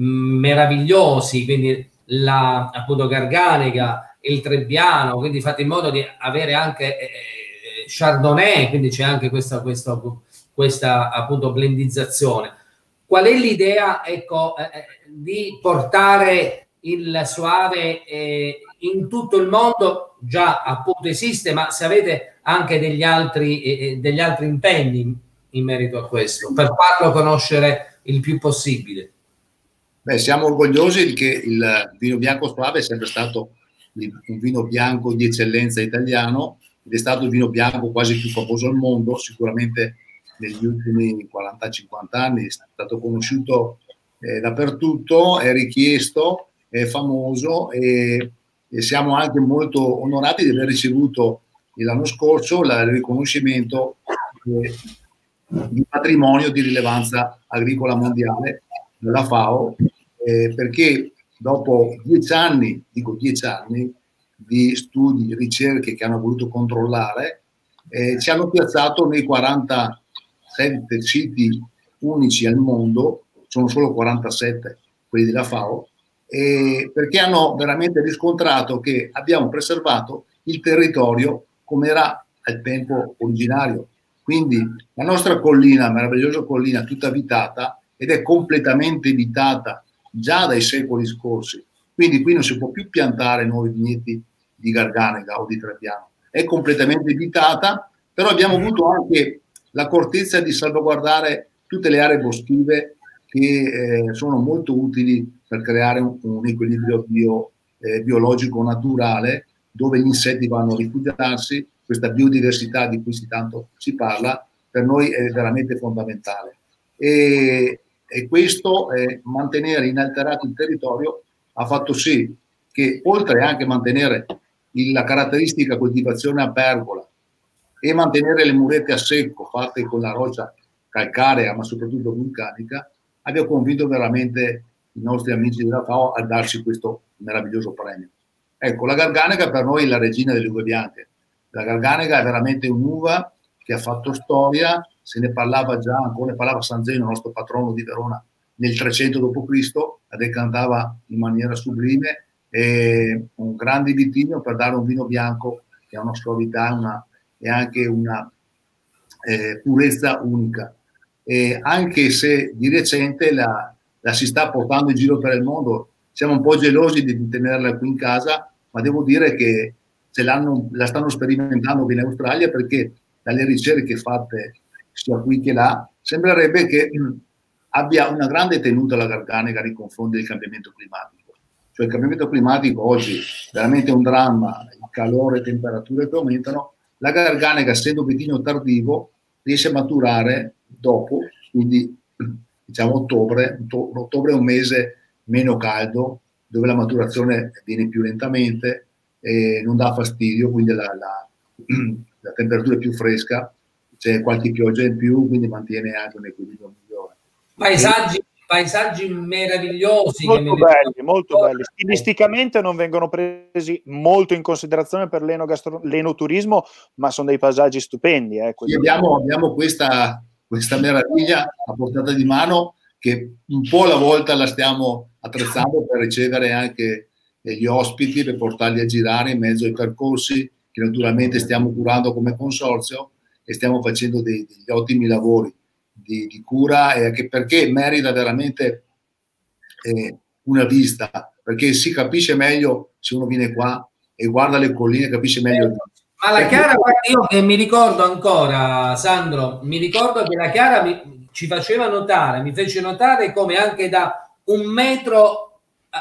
B: meravigliosi, quindi la appunto Garganega, il Trebbiano, quindi fate in modo di avere anche eh, Chardonnay, quindi c'è anche questa, questa, questa appunto blendizzazione. Qual è l'idea, ecco, eh, di portare il Soave eh, in tutto il mondo? Già appunto esiste, ma se avete anche degli altri, eh, degli altri impegni in merito a questo, per farlo conoscere il più possibile.
A: Beh, siamo orgogliosi che il vino bianco Soave è sempre stato un vino bianco di eccellenza italiano ed è stato il vino bianco quasi più famoso al mondo, sicuramente negli ultimi quaranta cinquanta anni è stato conosciuto eh, dappertutto, è richiesto, è famoso e, e siamo anche molto onorati di aver ricevuto l'anno scorso il riconoscimento eh, di patrimonio di rilevanza agricola mondiale della FAO, eh, perché dopo dieci anni, dico dieci anni, di studi, ricerche che hanno voluto controllare, eh, ci hanno piazzato nei quarantasette siti unici al mondo, sono solo quarantasette quelli della FAO, eh, perché hanno veramente riscontrato che abbiamo preservato il territorio come era al tempo originario. Quindi la nostra collina, meravigliosa collina, tutta vitata, ed è completamente vitata già dai secoli scorsi, quindi qui non si può più piantare nuovi vigneti di Garganega o di Trebbiano, è completamente vitata, però abbiamo avuto anche l'accortezza di salvaguardare tutte le aree boschive che eh, sono molto utili per creare un, un equilibrio bio, eh, biologico naturale, dove gli insetti vanno a rifugiarsi. Questa biodiversità di cui si tanto si parla per noi è veramente fondamentale, e, e questo eh, mantenere inalterato il territorio ha fatto sì che, oltre anche a mantenere il, la caratteristica coltivazione a pergola e mantenere le murette a secco fatte con la roccia calcarea ma soprattutto vulcanica, abbia convinto veramente i nostri amici della FAO a darci questo meraviglioso premio. Ecco, la Garganega per noi è la regina delle uve bianche. La Garganega è veramente un'uva che ha fatto storia, se ne parlava già, ancora ne parlava San Zeno, il nostro patrono di Verona, nel trecento dopo Cristo, la decantava in maniera sublime, e un grande vitigno per dare un vino bianco che ha una suavità una, e anche una eh, purezza unica. E anche se di recente la, la si sta portando in giro per il mondo, siamo un po' gelosi di tenerla qui in casa, ma devo dire che se l'hanno, la stanno sperimentando qui in Australia, perché dalle ricerche fatte sia qui che là sembrerebbe che mh, abbia una grande tenuta la Garganega nei confronti del cambiamento climatico. Cioè il cambiamento climatico oggi è veramente un dramma, il calore, le temperature che aumentano. La Garganega, essendo vitigno tardivo, riesce a maturare dopo, quindi diciamo ottobre, ottobre è un mese meno caldo, dove la maturazione avviene più lentamente e non dà fastidio, quindi la, la, la temperatura è più fresca, c'è qualche pioggia in più, quindi mantiene anche un equilibrio migliore.
B: Paesaggi, paesaggi meravigliosi.
E: Molto belli, molto belli. Stilisticamente non vengono presi molto in considerazione per l'enoturismo, ma sono dei paesaggi stupendi. Eh,
A: sì, abbiamo, abbiamo questa, questa meraviglia a portata di mano, che un po' alla volta la stiamo attrezzando per ricevere anche gli ospiti, per portarli a girare in mezzo ai percorsi che naturalmente stiamo curando come consorzio, e stiamo facendo dei, degli ottimi lavori di, di cura, e anche perché merita veramente eh, una visita, perché si capisce meglio se uno viene qua e guarda le colline, capisce meglio.
B: Ma la Chiara, io che mi ricordo ancora, Sandro, mi ricordo che la Chiara mi, ci faceva notare, mi fece notare come anche da un metro,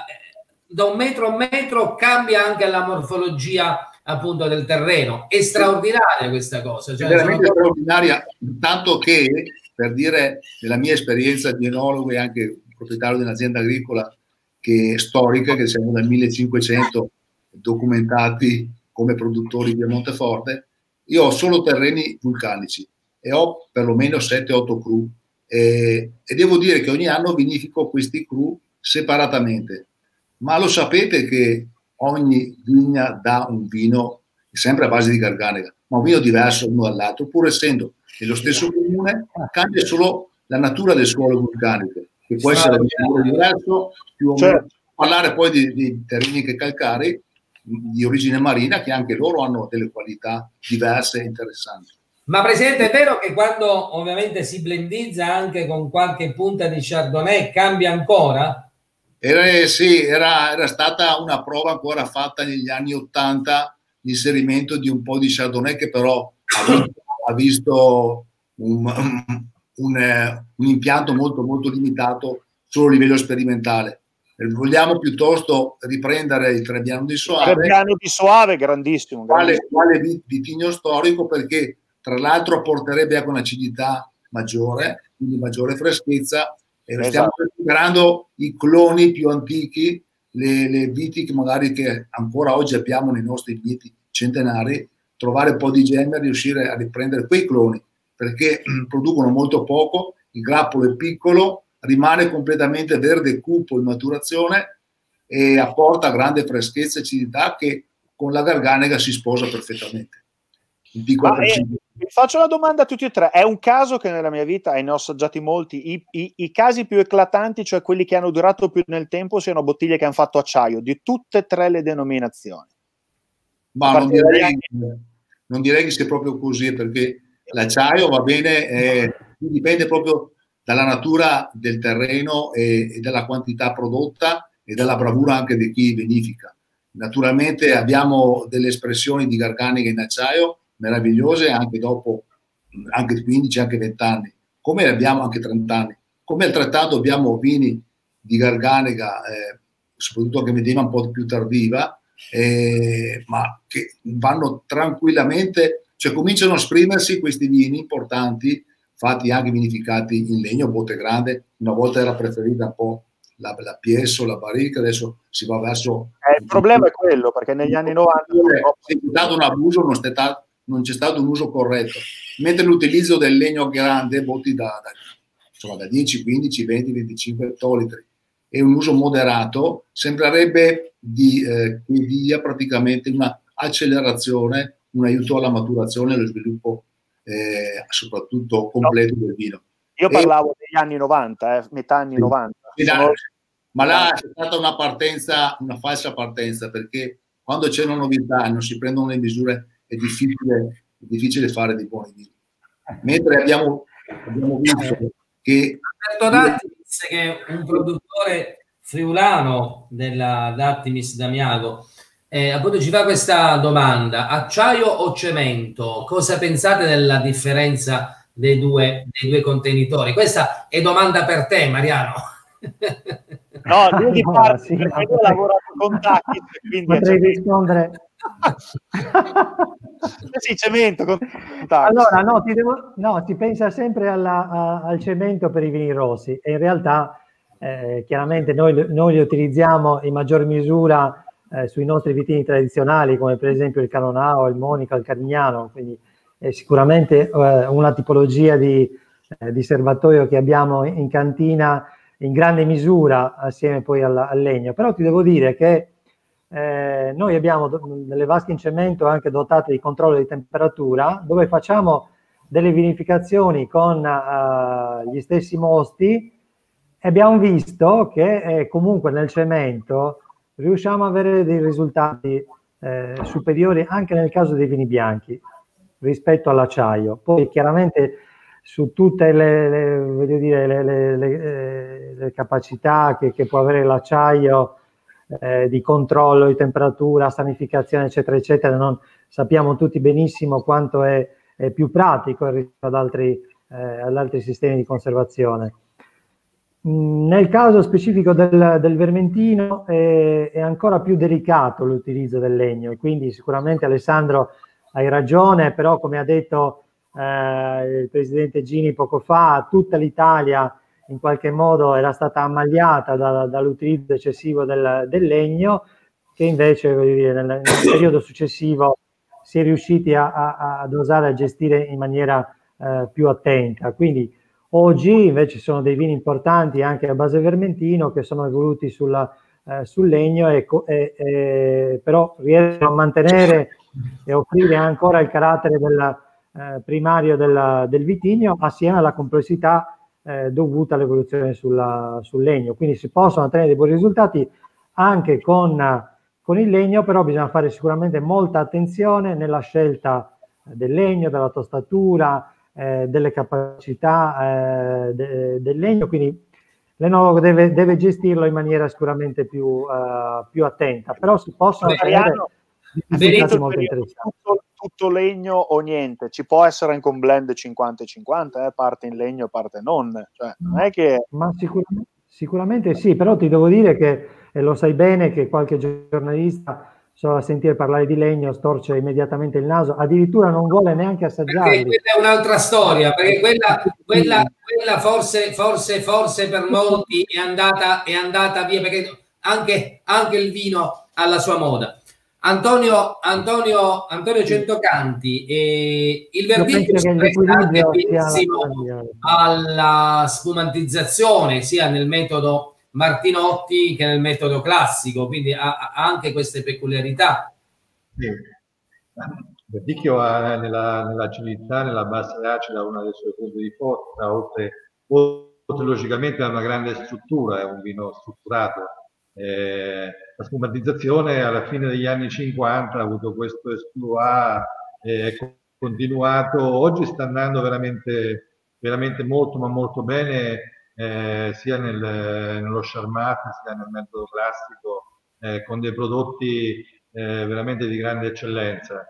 B: da un metro a metro cambia anche la morfologia appunto del terreno. È straordinaria questa cosa. Cioè,
A: è veramente
B: sono...
A: straordinaria, tanto che, per dire, nella mia esperienza di enologo e anche proprietario di un'azienda agricola che è storica, che siamo dal millecinquecento documentati come produttori di Monteforte, io ho solo terreni vulcanici e ho perlomeno sette otto cru, e, e devo dire che ogni anno vinifico questi cru separatamente. Ma lo sapete che ogni vigna dà un vino sempre a base di Garganega, ma un vino diverso uno dall'altro, pur essendo nello stesso comune, cambia solo la natura del suolo vulcanico, che può essere diverso, più o meno. Parlare poi di, di terreni che calcarei di origine marina, che anche loro hanno delle qualità diverse e interessanti.
B: Ma Presidente, è vero che quando ovviamente si blendizza anche con qualche punta di Chardonnay cambia ancora?
A: Era, sì, era, era stata una prova ancora fatta negli anni ottanta, l'inserimento di un po' di Chardonnay, che però ha visto, ha visto un, un, un, un impianto molto molto limitato solo a livello sperimentale. Vogliamo piuttosto riprendere il Trebbiano di Soave.
E: Trebbiano di Soave, grandissimo.
A: Quale, quale vitigno storico, perché tra l'altro apporterebbe anche un'acidità maggiore, quindi maggiore freschezza. E esatto. Stiamo recuperando i cloni più antichi, le, le viti che magari che ancora oggi abbiamo nei nostri vieti centenari, trovare un po' di gemme e riuscire a riprendere quei cloni, perché producono molto poco, il grappolo è piccolo, rimane completamente verde cupo in maturazione e apporta grande freschezza e acidità che con la Garganega si sposa perfettamente.
E: Ma è, vi faccio una domanda a tutti e tre. È un caso che nella mia vita, e ne ho assaggiati molti, i, i, i casi più eclatanti, cioè quelli che hanno durato più nel tempo, siano bottiglie che hanno fatto acciaio, di tutte e tre le denominazioni.
A: Ma non direi, non direi che sia proprio così, perché l'acciaio va bene, eh, dipende proprio dalla natura del terreno e, e dalla quantità prodotta e dalla bravura anche di chi vinifica. Naturalmente abbiamo delle espressioni di Garganega in acciaio meravigliose, anche dopo anche quindici, anche venti anni, come abbiamo anche trenta anni, come altrettanto abbiamo vini di Garganega, eh, soprattutto anche medina un po' più tardiva, eh, ma che vanno tranquillamente, cioè cominciano a esprimersi questi vini importanti, fatti anche vinificati in legno, botte grande. Una volta era preferita un po' la, la Piesso, la Barrica, adesso si va verso...
E: Eh, il problema è quello, perché negli anni novanta
A: c'è stato un abuso, non, stato, non c'è stato un uso corretto, mentre l'utilizzo del legno grande, botti da, da, insomma, da dieci, quindici, venti, venticinque ettolitri, e un uso moderato, sembrerebbe di, eh, che dia praticamente una accelerazione, un aiuto alla maturazione e allo sviluppo eh, soprattutto completo del vino.
E: Io parlavo e, degli anni novanta, eh, metà anni sì, novanta. Sono...
A: Ma là c'è stata una partenza, una falsa partenza, perché quando c'è una novità e non si prendono le misure è difficile, è difficile fare dei buoni vini. Mentre abbiamo, abbiamo visto che...
B: Alberto Datti disse che un produttore friulano della Dattimis d'Amiago eh, appunto ci fa questa domanda: acciaio o cemento? Cosa pensate della differenza dei due, dei due contenitori? Questa è domanda per te, Mariano.
E: No, io di parte,
F: sì,
E: io ho lavorato con Tacchi, quindi
F: potrei rispondere.
E: Sì, cemento con
F: allora no, ti devo, no, si pensa sempre alla, a, al cemento per i vini rossi, e in realtà eh, chiaramente noi, noi li utilizziamo in maggior misura eh, sui nostri vitigni tradizionali, come per esempio il Canonao, il Monica, il Carignano, quindi è sicuramente eh, una tipologia di, eh, di serbatoio che abbiamo in cantina in grande misura assieme poi al, al legno. Però ti devo dire che eh, noi abbiamo delle vasche in cemento anche dotate di controllo di temperatura, dove facciamo delle vinificazioni con uh, gli stessi mosti, e abbiamo visto che eh, comunque nel cemento riusciamo ad avere dei risultati eh, superiori anche nel caso dei vini bianchi rispetto all'acciaio. Poi chiaramente su tutte le, le, voglio dire, le, le, le, le capacità che, che può avere l'acciaio eh, di controllo di temperatura, sanificazione, eccetera, eccetera, non sappiamo tutti benissimo quanto è, è più pratico rispetto ad altri, eh, ad altri sistemi di conservazione. Mm, nel caso specifico del, del vermentino è, è ancora più delicato l'utilizzo del legno, e quindi sicuramente Alessandro hai ragione, però come ha detto Eh, il presidente Gini poco fa, tutta l'Italia in qualche modo era stata ammagliata da, dall'utilizzo eccessivo del, del legno, che invece voglio dire, nel, nel periodo successivo si è riusciti a, a, ad osare a gestire in maniera eh, più attenta. Quindi oggi invece sono dei vini importanti anche a base vermentino che sono evoluti sulla, eh, sul legno, e, e, e, però riescono a mantenere e offrire ancora il carattere della Eh, primario della, del vitigno, assieme alla complessità eh, dovuta all'evoluzione sulla, sul legno. Quindi si possono ottenere dei buoni risultati anche con, con il legno, però bisogna fare sicuramente molta attenzione nella scelta del legno, della tostatura, eh, delle capacità eh, de, del legno, quindi l'enologo deve, deve gestirlo in maniera sicuramente più, uh, più attenta, però si possono ottenere risultati molto interessanti.
E: Tutto, tutto legno o niente, ci può essere anche un blend cinquanta e cinquanta, eh? Parte in legno, parte non, cioè, non è che...
F: Ma sicuramente, sicuramente sì, però ti devo dire che, e lo sai bene, che qualche giornalista solo a sentire parlare di legno storce immediatamente il naso, addirittura non vuole neanche assaggiarli.
B: Perché quella è un'altra storia, perché quella, quella, quella forse, forse, forse per molti è andata, è andata via, perché anche, anche il vino ha la sua moda. Antonio, Antonio, Antonio Centocanti, eh, il verdicto si presta anche benissimo alla spumantizzazione, sia nel metodo Martinotti che nel metodo classico, quindi ha, ha anche queste peculiarità.
C: Sì. Il verdicchio ha nella, nell'acidità, nella base acida, una delle sue punte di forza, oltre, oltre logicamente a una grande struttura, è un vino strutturato. Eh, la spumantizzazione alla fine degli anni cinquanta ha avuto questo esploit, è eh, continuato, oggi sta andando veramente, veramente molto ma molto bene, eh, sia nel, nello Charmat sia nel metodo classico, eh, con dei prodotti eh, veramente di grande eccellenza.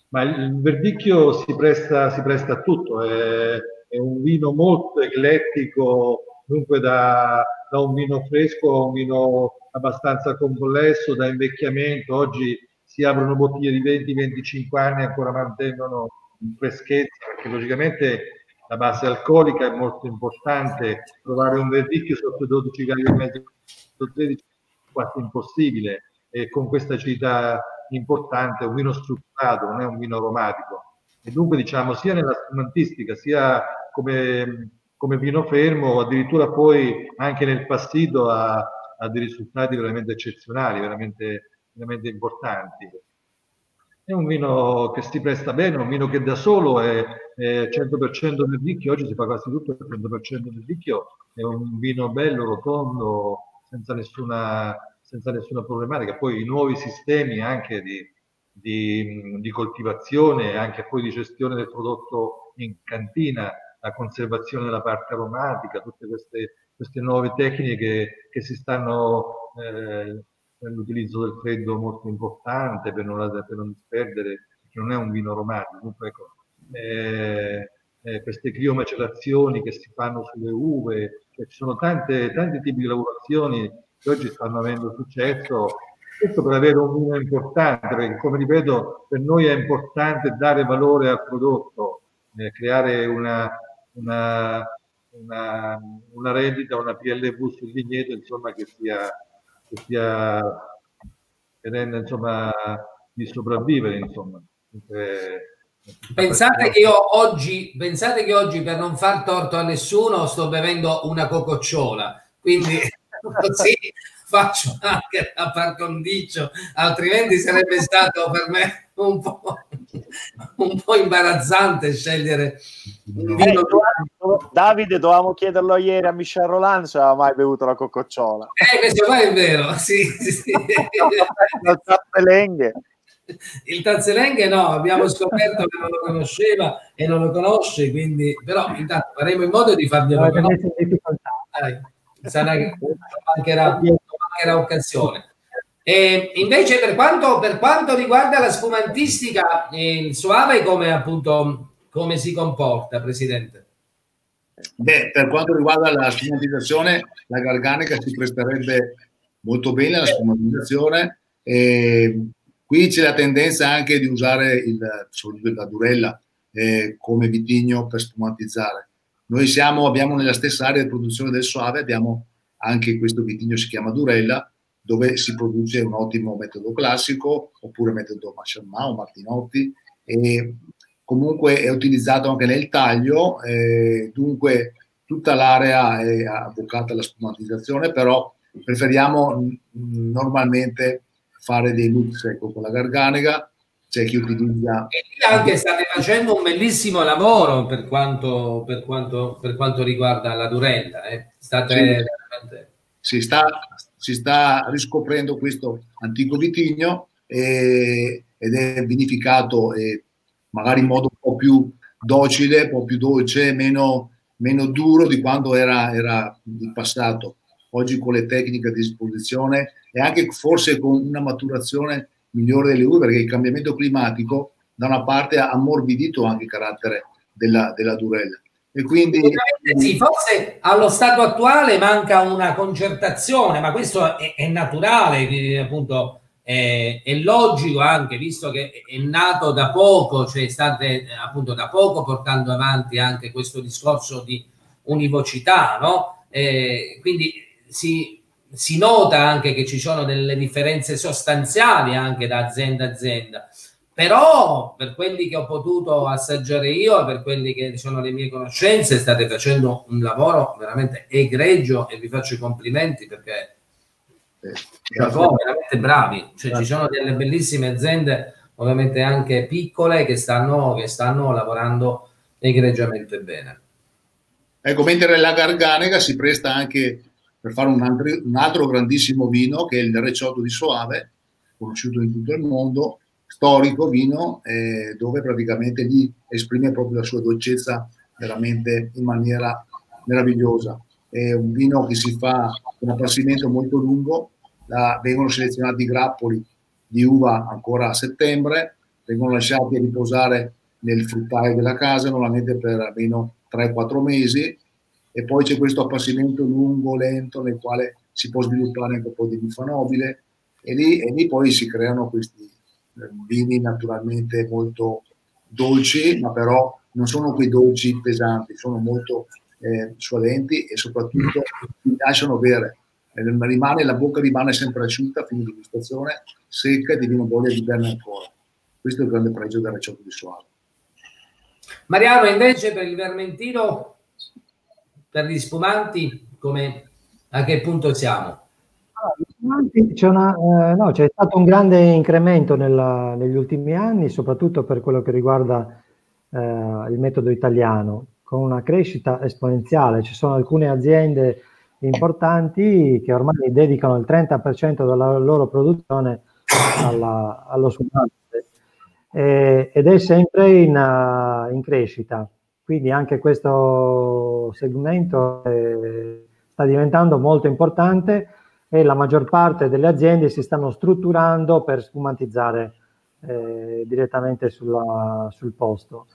C: Ma il verdicchio si presta, si presta a tutto, è, è un vino molto eclettico, dunque da, da un vino fresco a un vino abbastanza complesso, da invecchiamento. Oggi si aprono bottiglie di venti venticinque anni e ancora mantengono freschezza, perché logicamente la base alcolica è molto importante. Trovare un verdicchio sotto dodici gradi e mezzo, tredici, è quasi impossibile, e con questa acidità importante, un vino strutturato, non è un vino aromatico. E dunque, diciamo, sia nella spumantistica, sia come, come vino fermo, addirittura poi anche nel passido ha, ha dei risultati veramente eccezionali, veramente, veramente importanti. È un vino che si presta bene, un vino che da solo è, è cento per cento verdicchio. Oggi si fa quasi tutto al cento per cento verdicchio. È un vino bello, rotondo, senza nessuna, senza nessuna problematica. Poi i nuovi sistemi anche di, di, di coltivazione, anche poi di gestione del prodotto in cantina, la conservazione della parte aromatica, tutte queste, queste nuove tecniche che, che si stanno... Eh, l'utilizzo del freddo molto importante per non, per non disperdere, perché non è un vino aromatico. Comunque, ecco, eh, eh, queste criomacellazioni che si fanno sulle uve, cioè, ci sono tante, tanti tipi di lavorazioni che oggi stanno avendo successo, questo per avere un vino importante, perché come ripeto, per noi è importante dare valore al prodotto, eh, creare una, una, una, una rendita, una P L V sul vigneto, insomma, che sia che sia che renda, insomma, di sopravvivere, insomma.
B: Pensate che io oggi, pensate che oggi, per non far torto a nessuno, sto bevendo una cococciola, quindi così faccio anche la par condicio, altrimenti sarebbe stato per me un po', un po' imbarazzante scegliere un vino.
E: Eh, Davide, dovevamo chiederlo ieri a Michel Roland se aveva mai bevuto la cococciola.
B: Eh, questo qua è vero, sì, sì, sì.
E: Il tazzolenghe.
B: Il tazzolenghe no, abbiamo scoperto che non lo conosceva e non lo conosce, quindi però intanto faremo in modo di farglielo conoscere. Dai, sarà che mancherà, mancherà occasione. E invece per quanto, per quanto riguarda la spumantistica, il Soave come appunto come si comporta, Presidente?
A: Beh, per quanto riguarda la spumantizzazione, la Garganica si presterebbe molto bene alla spumantizzazione. E qui c'è la tendenza anche di usare il, la Durella eh, come vitigno per spumantizzare. Noi siamo, abbiamo nella stessa area di produzione del Soave, abbiamo anche questo vitigno, si chiama Durella, dove si produce un ottimo metodo classico, oppure metodo Maschermà o Martinotti, e comunque è utilizzato anche nel taglio, eh, dunque tutta l'area è avvocata alla spumantizzazione, però preferiamo mh, normalmente fare dei lux, ecco, con la Garganega. C'è chi utilizza...
B: E lì anche state facendo un bellissimo lavoro per quanto, per quanto, per quanto riguarda la Durella. Eh. State
A: sì,
B: veramente...
A: si, sta, si sta riscoprendo questo antico vitigno eh, ed è vinificato eh, magari in modo un po' più docile, un po' più dolce, meno, meno duro di quanto era, era in passato. Oggi con le tecniche a disposizione e anche forse con una maturazione migliore delle uve, perché il cambiamento climatico da una parte ha ammorbidito anche il carattere della, della Durella. E quindi
B: sì, forse allo stato attuale manca una concertazione, ma questo è, è naturale, appunto è, è logico anche, visto che è nato da poco, cioè state appunto da poco portando avanti anche questo discorso di univocità, no? E quindi si si nota anche che ci sono delle differenze sostanziali anche da azienda a azienda, però per quelli che ho potuto assaggiare io e per quelli che sono le mie conoscenze state facendo un lavoro veramente egregio e vi faccio i complimenti perché eh, siamo veramente bravi, cioè, ci sono delle bellissime aziende ovviamente anche piccole che stanno, che stanno lavorando egregiamente bene.
A: Ecco, mentre la Garganega si presta anche per fare un altro, un altro grandissimo vino che è il Recioto di Soave, conosciuto in tutto il mondo, storico vino, eh, dove praticamente lì esprime proprio la sua dolcezza veramente in maniera meravigliosa. È un vino che si fa con un appassimento molto lungo, la, vengono selezionati grappoli di uva ancora a settembre, vengono lasciati a riposare nel fruttaio della casa normalmente per almeno tre quattro mesi, e poi c'è questo appassimento lungo, lento, nel quale si può sviluppare anche un po' di buffa nobile, e lì, e lì poi si creano questi vini naturalmente molto dolci, ma però non sono quei dolci pesanti, sono molto eh, suadenti e soprattutto ti lasciano bere. Eh, rimane, la bocca rimane sempre asciutta, fino di gustazione, secca, e ti viene voglia di berne ancora. Questo è il grande pregio del Recioto di Soave.
B: Mariano, invece per il vermentino, per gli spumanti, come, a che punto siamo?
F: C'è, una, eh, no, c'è stato un grande incremento nella, negli ultimi anni, soprattutto per quello che riguarda eh, il metodo italiano, con una crescita esponenziale. Ci sono alcune aziende importanti che ormai dedicano il trenta per cento della loro produzione alla, allo spumante, eh, ed è sempre in, uh, in crescita. Quindi anche questo segmento eh, sta diventando molto importante, e la maggior parte delle aziende si stanno strutturando per spumantizzare eh, direttamente sulla, sul posto.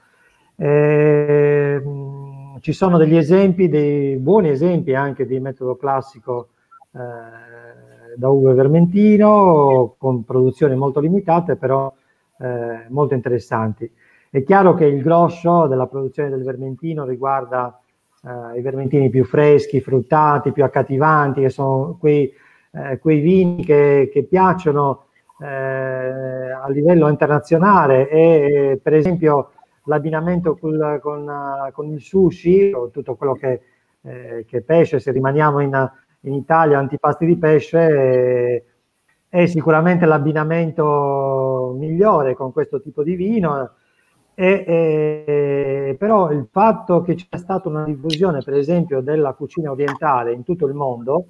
F: Eh, ci sono degli esempi, dei buoni esempi anche di metodo classico eh, da uve vermentino, con produzioni molto limitate, però eh, molto interessanti. È chiaro che il grosso della produzione del vermentino riguarda eh, i vermentini più freschi, fruttati, più accattivanti, che sono quei, eh, quei vini che, che piacciono eh, a livello internazionale, e per esempio l'abbinamento con, con, con il sushi, o tutto quello che, eh, che è pesce, se rimaniamo in, in Italia, antipasti di pesce, eh, è sicuramente l'abbinamento migliore con questo tipo di vino. E, e, però il fatto che c'è stata una diffusione, per esempio, della cucina orientale in tutto il mondo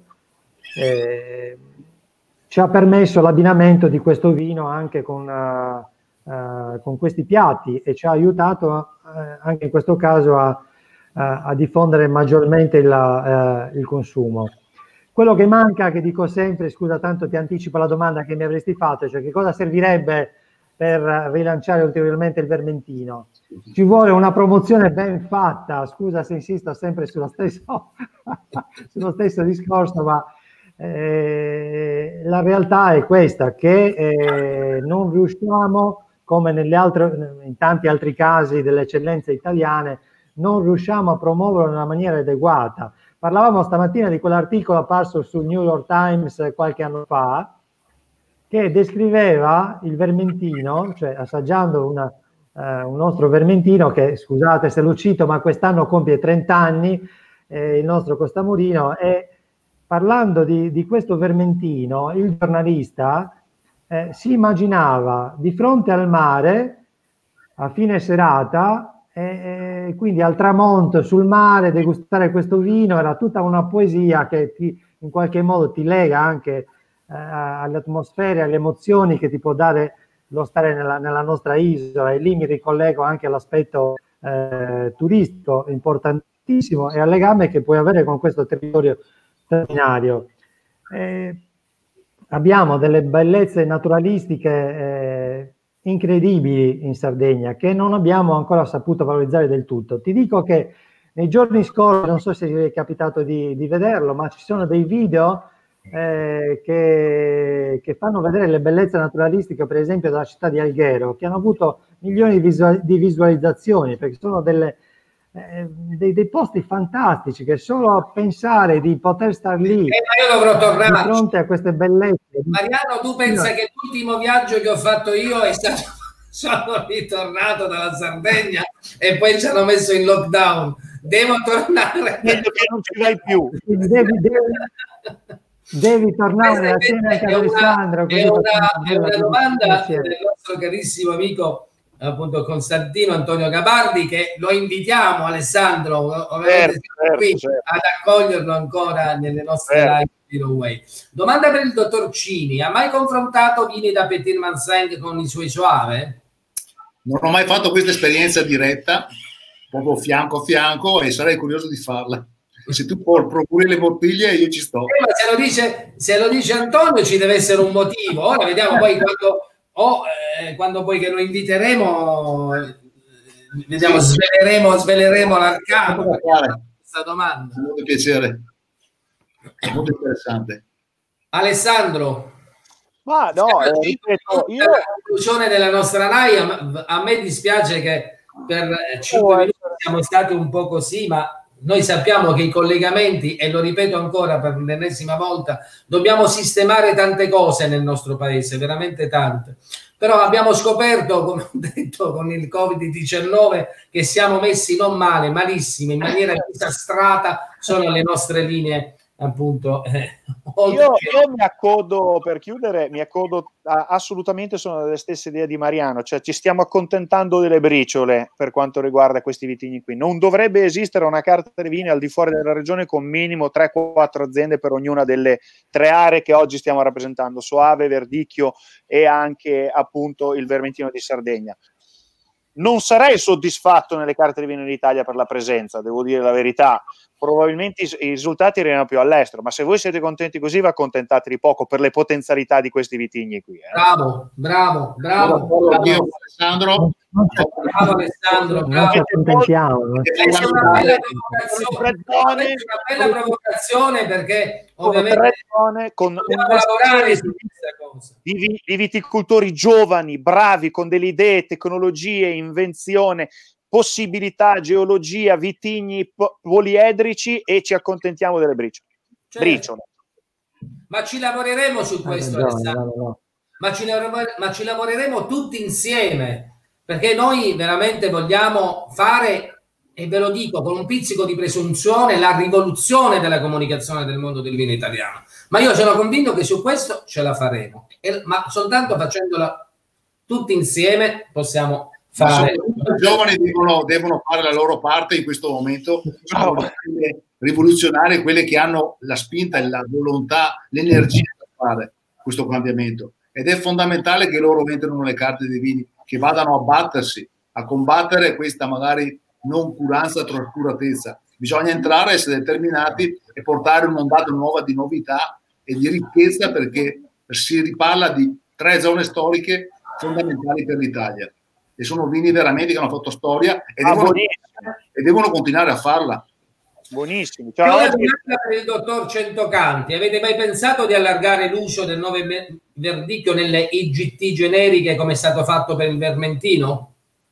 F: eh, ci ha permesso l'abbinamento di questo vino anche con, uh, uh, con questi piatti, e ci ha aiutato uh, anche in questo caso a, uh, a diffondere maggiormente il, uh, il consumo. Quello che manca, che dico sempre, scusa tanto ti anticipo la domanda che mi avresti fatto, cioè che cosa servirebbe per rilanciare ulteriormente il vermentino. Ci vuole una promozione ben fatta, scusa se insisto sempre sullo stesso, sullo stesso discorso, ma eh, la realtà è questa, che eh, non riusciamo, come nelle altre, in tanti altri casi delle eccellenze italiane, non riusciamo a promuovere in una maniera adeguata. Parlavamo stamattina di quell'articolo apparso sul New York Times qualche anno fa, che descriveva il vermentino, cioè assaggiando una, eh, un nostro vermentino che, scusate se lo cito, ma quest'anno compie trenta anni, eh, il nostro Costamurino, e parlando di, di questo vermentino, il giornalista eh, si immaginava di fronte al mare a fine serata, e, e quindi al tramonto sul mare, degustare questo vino. Era tutta una poesia che ti, in qualche modo ti lega anche alle atmosfere, alle emozioni che ti può dare lo stare nella, nella nostra isola, e lì mi ricollego anche all'aspetto eh, turistico importantissimo e al legame che puoi avere con questo territorio straordinario. Eh, abbiamo delle bellezze naturalistiche eh, incredibili in Sardegna, che non abbiamo ancora saputo valorizzare del tutto. Ti dico che nei giorni scorsi, non so se vi è capitato di, di vederlo, ma ci sono dei video Eh, che, che fanno vedere le bellezze naturalistiche, per esempio della città di Alghero, che hanno avuto milioni di, visual, di visualizzazioni, perché sono delle, eh, dei, dei posti fantastici, che solo a pensare di poter star lì
B: eh, ma io dovrò tornare
F: di fronte a queste bellezze.
B: Mariano, tu pensa no. che l'ultimo viaggio che ho fatto io è stato sono ritornato dalla Sardegna e poi ci hanno messo in lockdown, devo tornare,
E: meglio che non ci vai più.
F: devi, devi... Devi tornare a cena anche ad Alessandro.
B: È una, è una domanda del nostro carissimo amico appunto Costantino Antonio Gabardi, che lo invitiamo, Alessandro, ovviamente certo, qui certo. ad accoglierlo ancora nelle nostre certo. live di Way. Domanda per il dottor Cini: ha mai confrontato vini da Petit Manseng con i suoi Soave?
A: Non ho mai fatto questa esperienza diretta, proprio fianco a fianco, e sarei curioso di farla. Se tu puoi procuri le bottiglie, io ci sto.
B: Eh, ma se lo dice, se lo dice Antonio, ci deve essere un motivo. Ora vediamo poi quando o eh, quando poi che lo inviteremo, eh, vediamo, sì. sveleremo, sveleremo l'arcano questa domanda.
A: Molto piacere, molto interessante.
B: Alessandro.
E: Ma no, eh, ripeto, io...
B: la conclusione della nostra live, a me dispiace che per cinque minuti siamo stati un po' così, ma noi sappiamo che i collegamenti, e lo ripeto ancora per l'ennesima volta, dobbiamo sistemare tante cose nel nostro paese, veramente tante. Però abbiamo scoperto, come ho detto, con il covid diciannove, che siamo messi non male, malissimo, in maniera disastrata, sono le nostre linee, appunto. Eh,
E: io, io mi accodo, per chiudere, mi accodo a, assolutamente, sono delle stesse idee di Mariano, cioè ci stiamo accontentando delle briciole per quanto riguarda questi vitigni qui. Non dovrebbe esistere una carta dei vini al di fuori della regione con minimo tre quattro aziende per ognuna delle tre aree che oggi stiamo rappresentando, Soave, Verdicchio e anche appunto il Vermentino di Sardegna. Non sarei soddisfatto nelle carte di vino in Italia per la presenza, devo dire la verità. Probabilmente i, i risultati arrivano più all'estero, ma se voi siete contenti così, va accontentati di poco per le potenzialità di questi vitigni qui. Eh.
B: Bravo, bravo, bravo. bravo.
A: Io, Alessandro.
B: Bravo Alessandro, bravo.
F: Ci accontentiamo.
B: È una bella provocazione, una bella provocazione perché ovviamente
E: con
B: dobbiamo lavorare su questa cosa.
E: Di, di viticoltori giovani, bravi, con delle idee, tecnologie, invenzione, possibilità, geologia, vitigni poliedrici, e ci accontentiamo delle briciole. Certo. briciole.
B: Ma ci lavoreremo su questo,
F: no,
B: Alessandro.
F: no, no.
B: Ma, ci ma ci lavoreremo tutti insieme, perché noi veramente vogliamo fare, e ve lo dico con un pizzico di presunzione, la rivoluzione della comunicazione del mondo del vino italiano. Ma io sono convinto che su questo ce la faremo, e, ma soltanto facendola tutti insieme possiamo fare.
A: I giovani devono, devono fare la loro parte in questo momento, sono quelle rivoluzionarie, quelle che hanno la spinta, la volontà, l'energia per fare questo cambiamento, ed è fondamentale che loro entrino nelle carte dei vini, che vadano a battersi, a combattere questa magari non curanza, trascuratezza. Bisogna entrare, essere determinati e portare un'ondata nuova di novità e di ricchezza, perché si riparla di tre zone storiche fondamentali per l'Italia, e sono vini veramente che hanno fatto storia e,
E: ah,
A: devono, e devono continuare a farla.
E: Buonissimo.
B: Cioè, una domanda per il dottor Centocanti: avete mai pensato di allargare l'uso del nove Verdicchio nelle I G T generiche come è stato fatto per il Vermentino?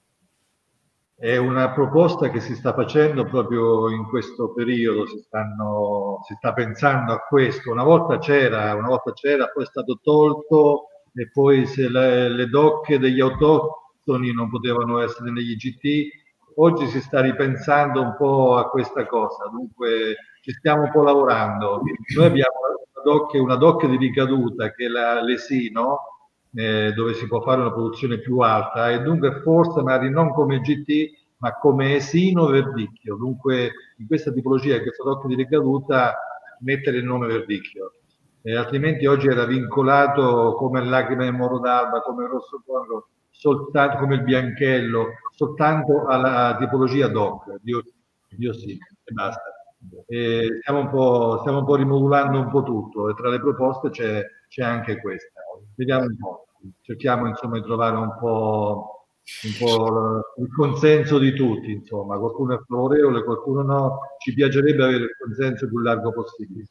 C: È una proposta che si sta facendo proprio in questo periodo, si, stanno, si sta pensando a questo. Una volta c'era, una volta c'era, poi è stato tolto, e poi se le, le docche degli autoctoni non potevano essere negli I G T. Oggi si sta ripensando un po' a questa cosa, dunque ci stiamo un po' lavorando. Noi abbiamo una docchia, una docchia di ricaduta che è la Lesino, eh, dove si può fare una produzione più alta, e dunque forse magari non come G T ma come Esino Verdicchio. Dunque in questa tipologia, in questa docchia di ricaduta, mettere il nome Verdicchio. Eh, altrimenti oggi era vincolato come il Lacrime del Moro d'Alba, come il Rosso Congo, soltanto come il Bianchello, soltanto alla tipologia D O C, io, io sì, e basta. E stiamo, un po', stiamo un po' rimodulando un po' tutto, e tra le proposte c'è anche questa. Vediamo un po', cerchiamo insomma di trovare un po', un po' il consenso di tutti, insomma, qualcuno è favorevole, qualcuno no, ci piacerebbe avere il consenso più largo possibile.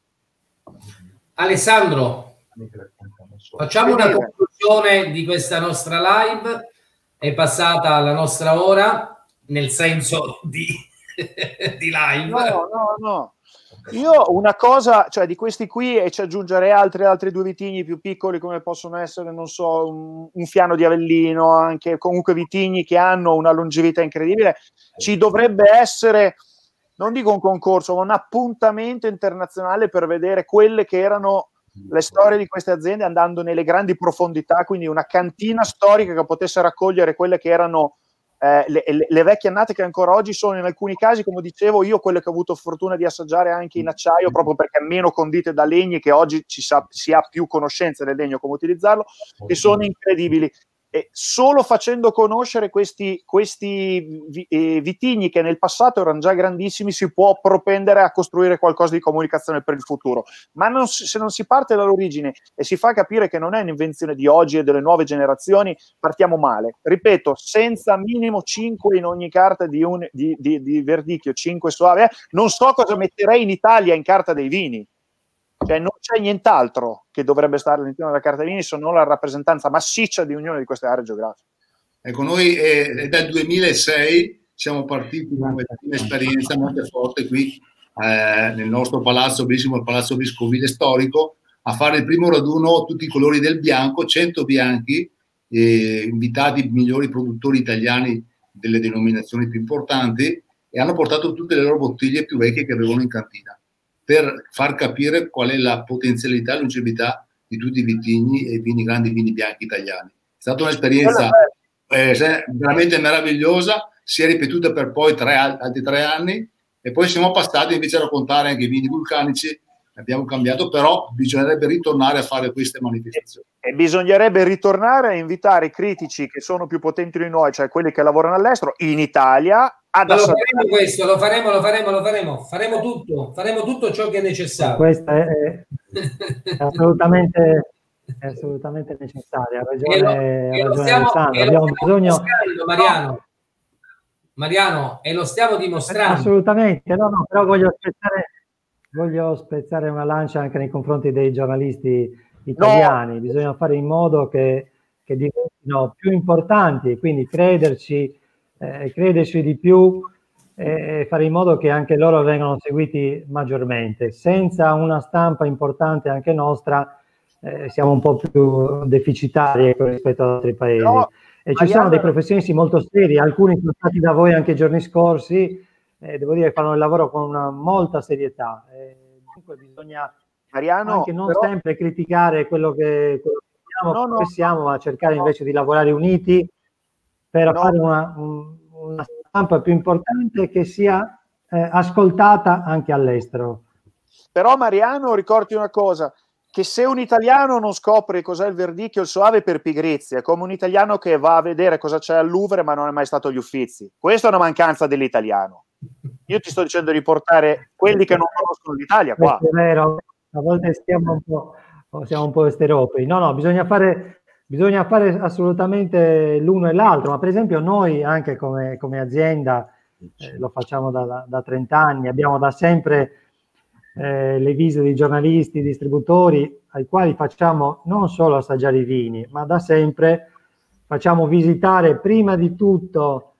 B: Alessandro, facciamo una conclusione di questa nostra live. È passata la nostra ora, nel senso di, di live.
E: No, no, no. Io una cosa, cioè di questi qui, e ci aggiungerei altri, altri due vitigni più piccoli, come possono essere, non so, un, un Fiano di Avellino, anche comunque vitigni che hanno una longevità incredibile. Ci dovrebbe essere, non dico un concorso, ma un appuntamento internazionale per vedere quelle che erano le storie di queste aziende, andando nelle grandi profondità, quindi una cantina storica che potesse raccogliere quelle che erano eh, le, le, le vecchie annate, che ancora oggi sono in alcuni casi, come dicevo io, quelle che ho avuto fortuna di assaggiare anche in acciaio, proprio perché meno condite da legni, che oggi ci sa, si ha più conoscenza del legno, come utilizzarlo, che sono incredibili. E solo facendo conoscere questi, questi eh, vitigni che nel passato erano già grandissimi si può propendere a costruire qualcosa di comunicazione per il futuro, ma non, se non si parte dall'origine e si fa capire che non è un'invenzione di oggi e delle nuove generazioni, partiamo male. Ripeto, senza minimo cinque in ogni carta di, un, di, di, di Verdicchio, cinque Soave, eh, non so cosa metterei in Italia in carta dei vini. Cioè non c'è nient'altro che dovrebbe stare all'interno della carta vini se non la rappresentanza massiccia di ognuno di queste aree geografiche.
A: Ecco, noi è, è dal duemilasei siamo partiti con un'esperienza molto forte qui eh, nel nostro palazzo, bellissimo il Palazzo Vescovile storico, a fare il primo raduno tutti i colori del bianco, cento bianchi, eh, invitati i migliori produttori italiani delle denominazioni più importanti, e hanno portato tutte le loro bottiglie più vecchie che avevano in cantina, per far capire qual è la potenzialità e longevità di tutti i vitigni e vini, grandi vini bianchi italiani. È stata un'esperienza eh, veramente meravigliosa, si è ripetuta per poi tre, altri tre anni, e poi siamo passati invece a raccontare anche i vini vulcanici. Abbiamo cambiato, però bisognerebbe ritornare a fare queste manifestazioni.
E: E bisognerebbe ritornare a invitare i critici che sono più potenti di noi, cioè quelli che lavorano all'estero, in Italia, ad
B: lo faremo questo, lo faremo, lo faremo, lo faremo, faremo tutto, faremo tutto ciò che è necessario.
F: Questa è, è assolutamente, è assolutamente necessaria. Ha ragione,
B: e lo,
F: ha ragione
B: stiamo,
F: Alessandro.
B: e
F: Abbiamo
B: lo stiamo
F: bisogno,
B: Mariano. Mariano, e lo stiamo dimostrando.
F: Assolutamente, no, no, però voglio spezzare, voglio spezzare una lancia anche nei confronti dei giornalisti italiani. No. Bisogna fare in modo che, che diventino più importanti, quindi crederci, eh, crederci di più e fare in modo che anche loro vengano seguiti maggiormente. Senza una stampa importante anche nostra eh, siamo un po' più deficitari rispetto ad altri paesi. No. E ci sono dei professionisti molto seri, alcuni sono stati da voi anche i giorni scorsi, eh, devo dire che fanno il lavoro con una molta serietà. Eh, dunque bisogna Mariano, anche non però... sempre criticare quello che, quello che siamo, no, no, siamo, ma cercare no. invece di lavorare uniti per no. fare una, un, una stampa più importante che sia eh, ascoltata anche all'estero.
E: Però Mariano, ricordi una cosa, che se un italiano non scopre cos'è il Verdicchio o il Soave per pigrizia, è come un italiano che va a vedere cosa c'è al Louvre ma non è mai stato agli Uffizi. Questa è una mancanza dell'italiano. Io ti sto dicendo di portare quelli che non conoscono l'Italia qua.
F: Questo è vero, a volte stiamo un po', siamo un po' esteropi. No, no, bisogna fare, bisogna fare assolutamente l'uno e l'altro, ma per esempio noi anche come, come azienda eh, lo facciamo da, da trenta anni, abbiamo da sempre Eh, le visite di giornalisti, distributori ai quali facciamo non solo assaggiare i vini, ma da sempre facciamo visitare prima di tutto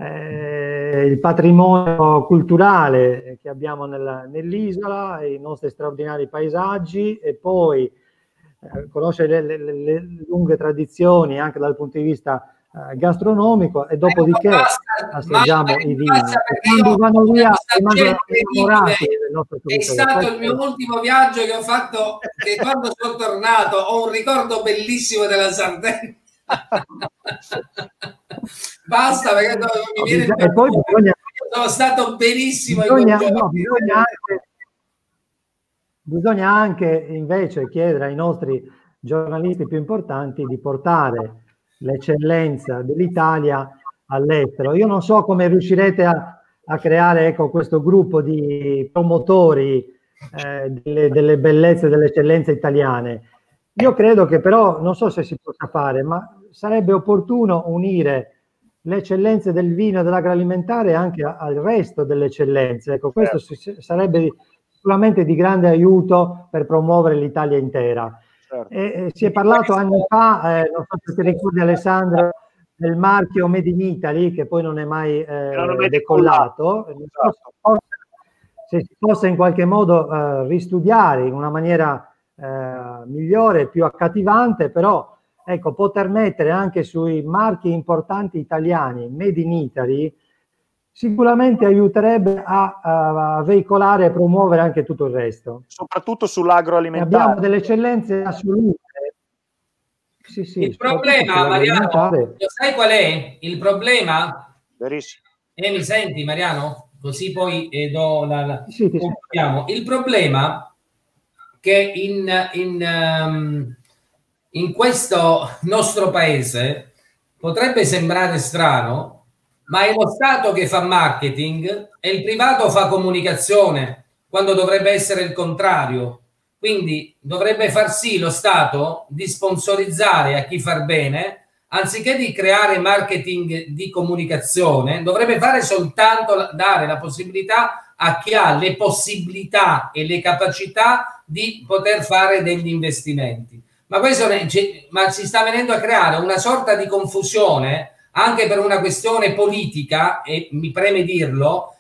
F: eh, il patrimonio culturale che abbiamo nella, nell'isola, i nostri straordinari paesaggi, e poi eh, conoscere le, le, le lunghe tradizioni anche dal punto di vista eh, gastronomico, e dopodiché assaggiamo i vini. Quando vanno via rimangono innamorati del nostro
B: territorio. È stato il mio ultimo viaggio che ho fatto, che quando sono tornato ho un ricordo bellissimo della Sardegna. Basta, perché no, mi viene no, e poi bisogna, sono stato benissimo
F: bisogna, in no, bisogna, anche, bisogna anche invece chiedere ai nostri giornalisti più importanti di portare l'eccellenza dell'Italia all'estero. Io non so come riuscirete a, a creare ecco, questo gruppo di promotori eh, delle, delle bellezze e delle eccellenze italiane. Io credo che però, non so se si possa fare, ma sarebbe opportuno unire le eccellenze del vino e dell'agroalimentare anche al resto delle eccellenze. Ecco, questo certo. sarebbe sicuramente di grande aiuto per promuovere l'Italia intera. Certo. E, e si è parlato anni fa, eh, non so se ti ricordi Alessandro, del marchio Made in Italy, che poi non è mai eh, decollato. Certo. Se si possa in qualche modo eh, ristudiare in una maniera eh, migliore, più accattivante, però ecco, poter mettere anche sui marchi importanti italiani Made in Italy sicuramente aiuterebbe a, a veicolare e promuovere anche tutto il resto.
E: Soprattutto sull'agroalimentare.
F: Abbiamo delle eccellenze assolute. Sì, sì,
B: il problema, Mariano, lo sai qual è? Il problema?
E: Verissimo.
B: E mi senti, Mariano? Così poi eh, do la... la...
F: Sì, sì,
B: il problema che in... in um, in questo nostro paese potrebbe sembrare strano, ma è lo Stato che fa marketing e il privato fa comunicazione, quando dovrebbe essere il contrario. Quindi dovrebbe far sì lo Stato di sponsorizzare a chi far bene, anziché di creare marketing di comunicazione, dovrebbe fare soltanto dare la possibilità a chi ha le possibilità e le capacità di poter fare degli investimenti. Ma questo ma si sta venendo a creare una sorta di confusione anche per una questione politica, e mi preme dirlo,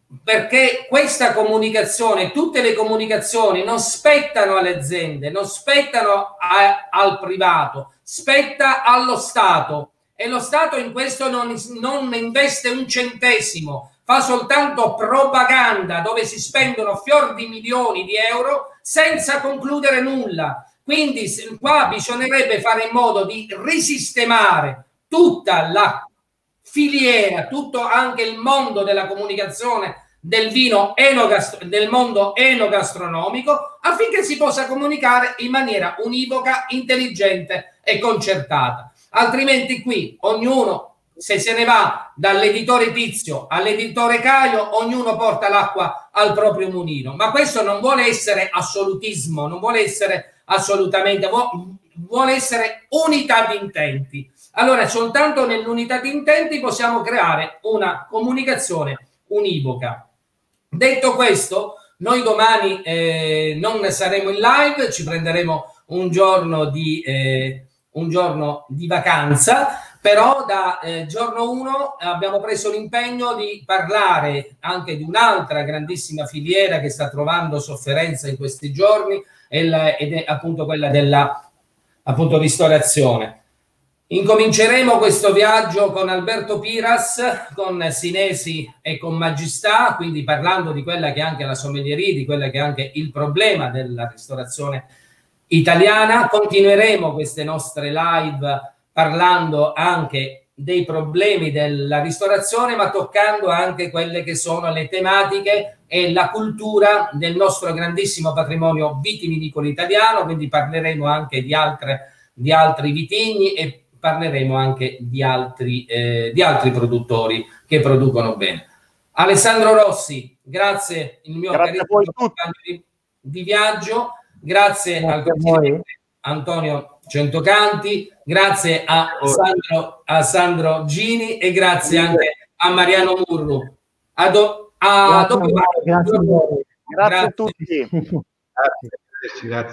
B: perché questa comunicazione, tutte le comunicazioni non spettano alle aziende, non spettano a, al privato, spetta allo Stato, e lo Stato in questo non, non investe un centesimo, fa soltanto propaganda dove si spendono fior di milioni di euro senza concludere nulla. Quindi qua bisognerebbe fare in modo di risistemare tutta la filiera, tutto anche il mondo della comunicazione del vino enogastro, del mondo enogastronomico, affinché si possa comunicare in maniera univoca, intelligente e concertata. Altrimenti qui ognuno, se se ne va dall'editore Tizio all'editore Caio, ognuno porta l'acqua al proprio mulino. Ma questo non vuole essere assolutismo, non vuole essere assolutamente, vuole essere unità di intenti. Allora, soltanto nell'unità di intenti possiamo creare una comunicazione univoca. Detto questo, noi domani eh, non saremo in live, ci prenderemo un giorno di, eh, un giorno di vacanza, però da eh, giorno uno abbiamo preso l'impegno di parlare anche di un'altra grandissima filiera che sta trovando sofferenza in questi giorni, ed è appunto quella della appunto ristorazione. Incominceremo questo viaggio con Alberto Piras, con Sinesi e con Magistà, quindi parlando di quella che è anche la sommelieria, di quella che è anche il problema della ristorazione italiana. Continueremo queste nostre live parlando anche dei problemi della ristorazione, ma toccando anche quelle che sono le tematiche e la cultura del nostro grandissimo patrimonio vitivinicolo italiano, quindi parleremo anche di, altre, di altri vitigni e parleremo anche di altri, eh, di altri produttori che producono bene. Alessandro Rossi, grazie, il mio carissimo compagno di, di viaggio, grazie, grazie al presidente Antonio Centocanti, grazie a Sandro, a Sandro Gini e grazie anche a Mariano Murru. A do, a
F: grazie,
B: dopo,
F: grazie,
B: grazie,
E: grazie a tutti.
C: Grazie. Grazie.